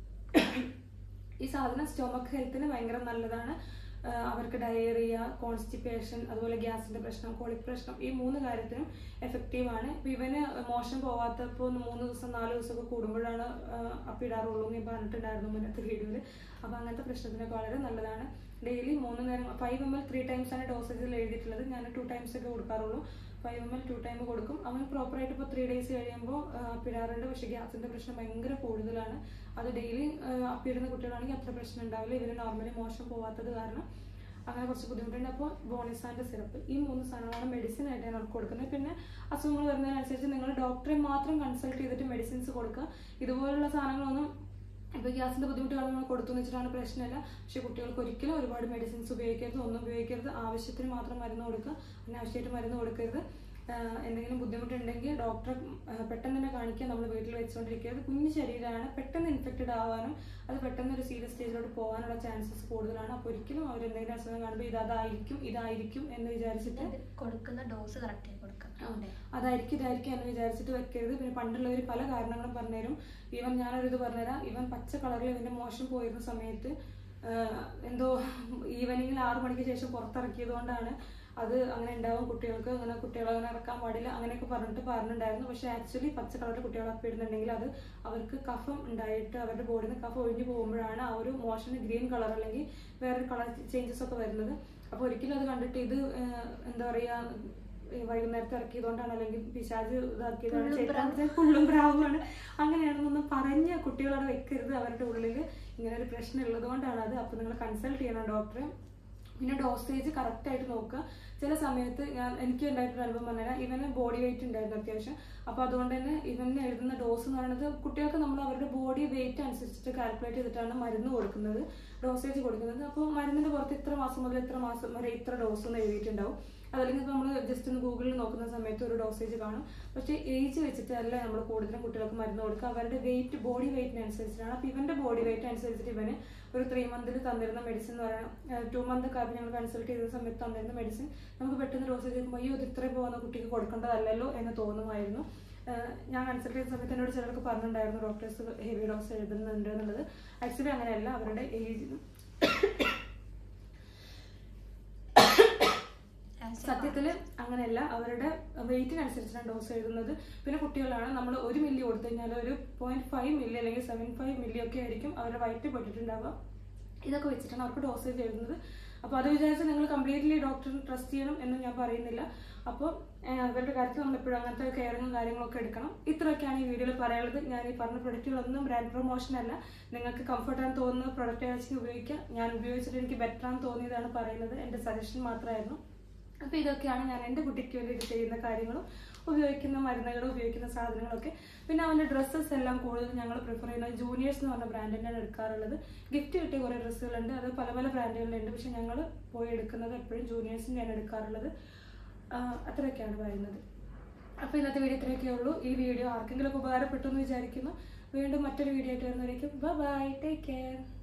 ഈ സാധനം സ്റ്റൊമക്ക് ഹെൽത്തിന് ഭയങ്കര നല്ലതാണ്. അവർക്ക് ഡയേറിയ, കോൺസ്റ്റിപ്പേഷൻ, അതുപോലെ ഗ്യാസിൻ്റെ പ്രശ്നം, കോളിക് പ്രശ്നം, ഈ മൂന്ന് കാര്യത്തിനും എഫക്റ്റീവാണ്. ഇപ്പോൾ ഇവന് മോശം പോവാത്തപ്പോൾ മൂന്ന് ദിവസം നാല് ദിവസമൊക്കെ കൂടുമ്പോഴാണ് അപ്പിടാറുള്ളൂ എന്ന് പറഞ്ഞിട്ടുണ്ടായിരുന്നു മുന്നത്തെ വീഡിയോയിൽ. അപ്പോൾ അങ്ങനത്തെ പ്രശ്നത്തിനൊക്കെ വളരെ നല്ലതാണ്. ഡെയിലി മൂന്ന് നേരം five M L three times ആണ് ഡോസേജിൽ എഴുതിയിട്ടുള്ളത്. ഞാൻ ടു ടൈംസ് ഒക്കെ കൊടുക്കാറുള്ളൂ. Five M L two time കൊടുക്കും. അവൻ പ്രോപ്പറായിട്ട് ഇപ്പോൾ ത്രീ ഡേയ്സ് കഴിയുമ്പോൾ അപ്പിടാറുണ്ട്. പക്ഷേ ഗ്യാസിൻ്റെ പ്രശ്നം ഭയങ്കര കൂടുതലാണ്. അത് ഡെയിലി അപ്പിയിടുന്ന കുട്ടികളാണെങ്കിൽ അത്ര പ്രശ്നം ഉണ്ടാവില്ല. ഇവര് നോർമലി മോശം പോവാത്തത് കാരണം അങ്ങനെ കുറച്ച് ബുദ്ധിമുട്ടുണ്ട്. അപ്പോൾ ബോണിസാൻ്റെ സിറപ്പ്, ഈ മൂന്ന് സാധനങ്ങളാണ് മെഡിസിൻ ആയിട്ട് ഞാൻ അവർക്ക് കൊടുക്കുന്നത്. പിന്നെ അസുഖങ്ങൾ വരുന്നതിനനുസരിച്ച് നിങ്ങൾ ഡോക്ടറെ മാത്രം കൺസൾട്ട് ചെയ്തിട്ട് മെഡിസിൻസ് കൊടുക്കുക. ഇതുപോലുള്ള സാധനങ്ങളൊന്നും ഇപ്പോൾ ഗ്യാസിൻ്റെ ബുദ്ധിമുട്ടുകൾ നമ്മൾ കൊടുത്തു എന്ന് വെച്ചിട്ടാണ് പ്രശ്നമില്ല. പക്ഷേ കുട്ടികൾക്ക് ഒരിക്കലും ഒരുപാട് മെഡിസിൻസ് ഉപയോഗിക്കരുത്, ഒന്നും ഉപയോഗിക്കരുത്. ആവശ്യത്തിന് മാത്രം മരുന്ന് കൊടുക്കുക, അനാവശ്യമായിട്ട് മരുന്ന് കൊടുക്കരുത്. എന്തെങ്കിലും ബുദ്ധിമുട്ടുണ്ടെങ്കിൽ ഡോക്ടറെ പെട്ടെന്ന് തന്നെ കാണിക്കുക. നമ്മൾ വീട്ടിൽ വെച്ചുകൊണ്ടിരിക്കരുത്. കുഞ്ഞു ശരീരമാണ്, പെട്ടെന്ന് ഇൻഫെക്റ്റഡ് ആവാനും അത് പെട്ടെന്ന് ഒരു സീരിയസ് സ്റ്റേജിലോട്ട് പോകാനുള്ള ചാൻസസ് കൂടുതലാണ്. അപ്പോൾ ഒരിക്കലും അവർ എന്തെങ്കിലും അസുഖം കാണുമ്പോൾ ഇത് അതായിരിക്കും ഇതായിരിക്കും എന്ന് വിചാരിച്ചിട്ട് കൊടുക്കുന്ന ഡോസ് കറക്റ്റ് കൊടുക്കാം, അതായിരിക്കും ഇതായിരിക്കും എന്ന് വിചാരിച്ചിട്ട് വെക്കരുത്. പിന്നെ പണ്ടുള്ളവർ പല കാരണങ്ങളും പറഞ്ഞുതരും. ഈവൻ ഞാനൊരു ഇത് പറഞ്ഞുതരാം. ഈവൻ പച്ച കളറിൽ ഇതിൻ്റെ മോശം പോയിരുന്ന സമയത്ത് എന്തോ ഈവനിങ്ങിൽ ആറു മണിക്ക് ശേഷം പുറത്തിറക്കിയത് കൊണ്ടാണ് അത് അങ്ങനെ ഉണ്ടാവും, കുട്ടികൾക്ക് അങ്ങനെ കുട്ടികളെ അങ്ങനെ ഇറക്കാൻ പാടില്ല അങ്ങനെയൊക്കെ പറഞ്ഞിട്ട് പറഞ്ഞിട്ടുണ്ടായിരുന്നു. പക്ഷേ ആക്ച്വലി പച്ച കളറിൽ കുട്ടികളെ അപ്പിടുന്നുണ്ടെങ്കിൽ അത് അവർക്ക് കഫം ഉണ്ടായിട്ട് അവരുടെ ബോഡിയിൽ നിന്ന് കഫം ഒഴിഞ്ഞു പോകുമ്പോഴാണ് ആ ഒരു മോഷന് ഗ്രീൻ കളർ അല്ലെങ്കിൽ വേറൊരു കളർ ചേഞ്ചസ് ഒക്കെ വരുന്നത്. അപ്പോൾ ഒരിക്കലും അത് കണ്ടിട്ട് ഇത് എന്താ പറയുക വൈകുന്നേരത്തെ ഇറക്കിയതുകൊണ്ടാണ് അല്ലെങ്കിൽ പിശാജ് ഇതാക്കിയതാണ് ചെയ്തത് ഫുള്ളും പ്രാവുമാണ് അങ്ങനെയാണെന്നൊന്നും പറഞ്ഞ് കുട്ടികളവിടെ വെക്കരുത്. അവരുടെ ഉള്ളിൽ ഇങ്ങനെ ഒരു പ്രശ്നം ഉള്ളത് കൊണ്ടാണ് അത്. അപ്പോൾ നിങ്ങൾ കൺസൾട്ട് ചെയ്യണം ഡോക്ടറെ. പിന്നെ ഡോസേജ് കറക്റ്റായിട്ട് നോക്കുക. ചില സമയത്ത് ഞാൻ എനിക്ക് ഉണ്ടായിട്ടൊരു അനുഭവം പറഞ്ഞാൽ ഇവന് ബോഡി വെയിറ്റ് ഉണ്ടായിരുന്നു അത്യാവശ്യം. അപ്പോൾ അതുകൊണ്ട് തന്നെ ഇവന് എഴുതുന്ന ഡോസ് എന്ന് പറയുന്നത് കുട്ടികൾക്ക് നമ്മൾ അവരുടെ ബോഡി വെയിറ്റ് അനുസരിച്ചിട്ട് കാൽക്കുലേറ്റ് ചെയ്തിട്ടാണ് മരുന്ന് കൊടുക്കുന്നത്, ഡോസേജ് കൊടുക്കുന്നത്. അപ്പോൾ മരുന്നിൻ്റെ പുറത്ത് ഇത്ര മാസം മുതൽ ഇത്ര മാസം വരെ ഇത്ര ഡോസ് എന്ന് എഴുതിയിട്ടുണ്ടാവും. അതല്ലെങ്കിൽ ഇപ്പോൾ നമ്മൾ ജസ്റ്റ് ഒന്ന് ഗൂഗിളിൽ നോക്കുന്ന സമയത്ത് ഒരു ഡോസേജ് കാണും. പക്ഷേ ഏജ് വെച്ചിട്ടല്ല നമ്മൾ കൂടുതലും കുട്ടികൾക്ക് മരുന്ന് കൊടുക്കുക, അവരുടെ വെയിറ്റ് ബോഡി വെയിറ്റിനനുസരിച്ചിട്ടാണ്. അപ്പോൾ ഇവൻ്റെ ബോഡി വെയിറ്റ് അനുസരിച്ചിട്ട് ഇവന് ഒരു ത്രീ മന്തിൽ തന്നിരുന്ന മെഡിസിൻ എന്ന് പറയുന്നത് ടു മന്ത് ഒക്കെ ഞങ്ങൾ കൺസൾട്ട് ചെയ്ത സമയത്ത് തന്നിരുന്ന മെഡിസിൻ നമുക്ക് പെട്ടെന്ന് ഡോസേജ് ചെയ്യുമ്പോൾ അയ്യോ ഇത് ഇത്രയും പോകുന്ന കുട്ടിക്ക് കൊടുക്കേണ്ടതല്ലല്ലോ എന്ന് തോന്നുമായിരുന്നു. ഞാൻ കൺസൾട്ട് ചെയ്ത സമയത്ത് എന്നോട് ചിലർക്ക് പറഞ്ഞിട്ടുണ്ടായിരുന്നു ഡോക്ടേഴ്സ് ഹെവി ഡോസ് എഴുതുന്നുണ്ട് എന്നുള്ളത്. ആക്ച്വലി അങ്ങനെയല്ല, അവരുടെ ഏജിനും സത്യത്തിൽ അങ്ങനെയല്ല, അവരുടെ വെയിറ്റിനനുസരിച്ചാണ് ഡോസ് എഴുതുന്നത്. പിന്നെ കുട്ടികളാണ് നമ്മൾ ഒരു മില്ലി കൊടുത്തു കഴിഞ്ഞാൽ ഒരു പോയിന്റ് ഫൈവ് മില്ലി അല്ലെങ്കിൽ സെവൻ ഫൈവ് മില്ലി ഒക്കെ ആയിരിക്കും അവരുടെ വയറ്റിൽ പെട്ടിട്ടുണ്ടാവുക. ഇതൊക്കെ വെച്ചിട്ടാണ് അവർക്ക് ഡോസേജ് എഴുതുന്നത്. അപ്പോൾ അത് വിചാരിച്ച് നിങ്ങൾ കംപ്ലീറ്റ്ലി ഡോക്ടറിനെ ട്രസ്റ്റ് ചെയ്യണം എന്നും ഞാൻ പറയുന്നില്ല. അപ്പോൾ അവരുടെ കാര്യത്തിൽ നമ്മൾ എപ്പോഴും അങ്ങനത്തെ കെയറിങ്ങും കാര്യങ്ങളൊക്കെ എടുക്കണം. ഇത്രയൊക്കെയാണ് ഈ വീഡിയോയിൽ പറയാനുള്ളത്. ഞാൻ ഈ പറഞ്ഞ പ്രൊഡക്റ്റുകളൊന്നും ബ്രാൻഡ് പ്രൊമോഷൻ അല്ല. നിങ്ങൾക്ക് കംഫർട്ടാണെന്ന് തോന്നുന്ന പ്രൊഡക്റ്റ് വെച്ച് ഉപയോഗിക്കുക. ഞാൻ ഉപയോഗിച്ചിട്ട് എനിക്ക് ബെറ്റർ ആണെന്ന് തോന്നിയതാണ് പറയുന്നത്, എൻ്റെ സജഷൻ മാത്രമായിരുന്നു. അപ്പോൾ ഇതൊക്കെയാണ് ഞാൻ എൻ്റെ കുട്ടിക്ക് വേണ്ടിയിട്ട് ചെയ്യുന്ന കാര്യങ്ങളും ഉപയോഗിക്കുന്ന മരുന്നുകളും ഉപയോഗിക്കുന്ന സാധനങ്ങളൊക്കെ. പിന്നെ അവൻ്റെ ഡ്രസ്സസ് എല്ലാം കൂടുതൽ ഞങ്ങൾ പ്രിഫർ ചെയ്യുന്നത് ജൂനിയേഴ്സ് എന്ന് പറഞ്ഞ ബ്രാൻഡ് തന്നെയാണ് എടുക്കാറുള്ളത്. ഗിഫ്റ്റ് കിട്ടിയ കുറേ ഡ്രസ്സുകളുണ്ട്, അത് പല പല ബ്രാൻഡുകളിലുണ്ട്. പക്ഷെ ഞങ്ങൾ പോയി എടുക്കുന്നത് എപ്പോഴും ജൂനിയേഴ്സിൻ്റെയാണ് എടുക്കാറുള്ളത്. അത്രയൊക്കെയാണ് പറയുന്നത്. അപ്പോൾ ഇന്നത്തെ വീഡിയോ ഇത്രയൊക്കെ ഉള്ളൂ. ഈ വീഡിയോ ആർക്കെങ്കിലും ഉപകാരപ്പെട്ടു എന്ന് വിചാരിക്കുന്നു. വീണ്ടും മറ്റൊരു വീഡിയോ ആയിട്ട് വരുന്നവരേക്കും ബൈ ബൈ, ടേക്ക് കെയർ.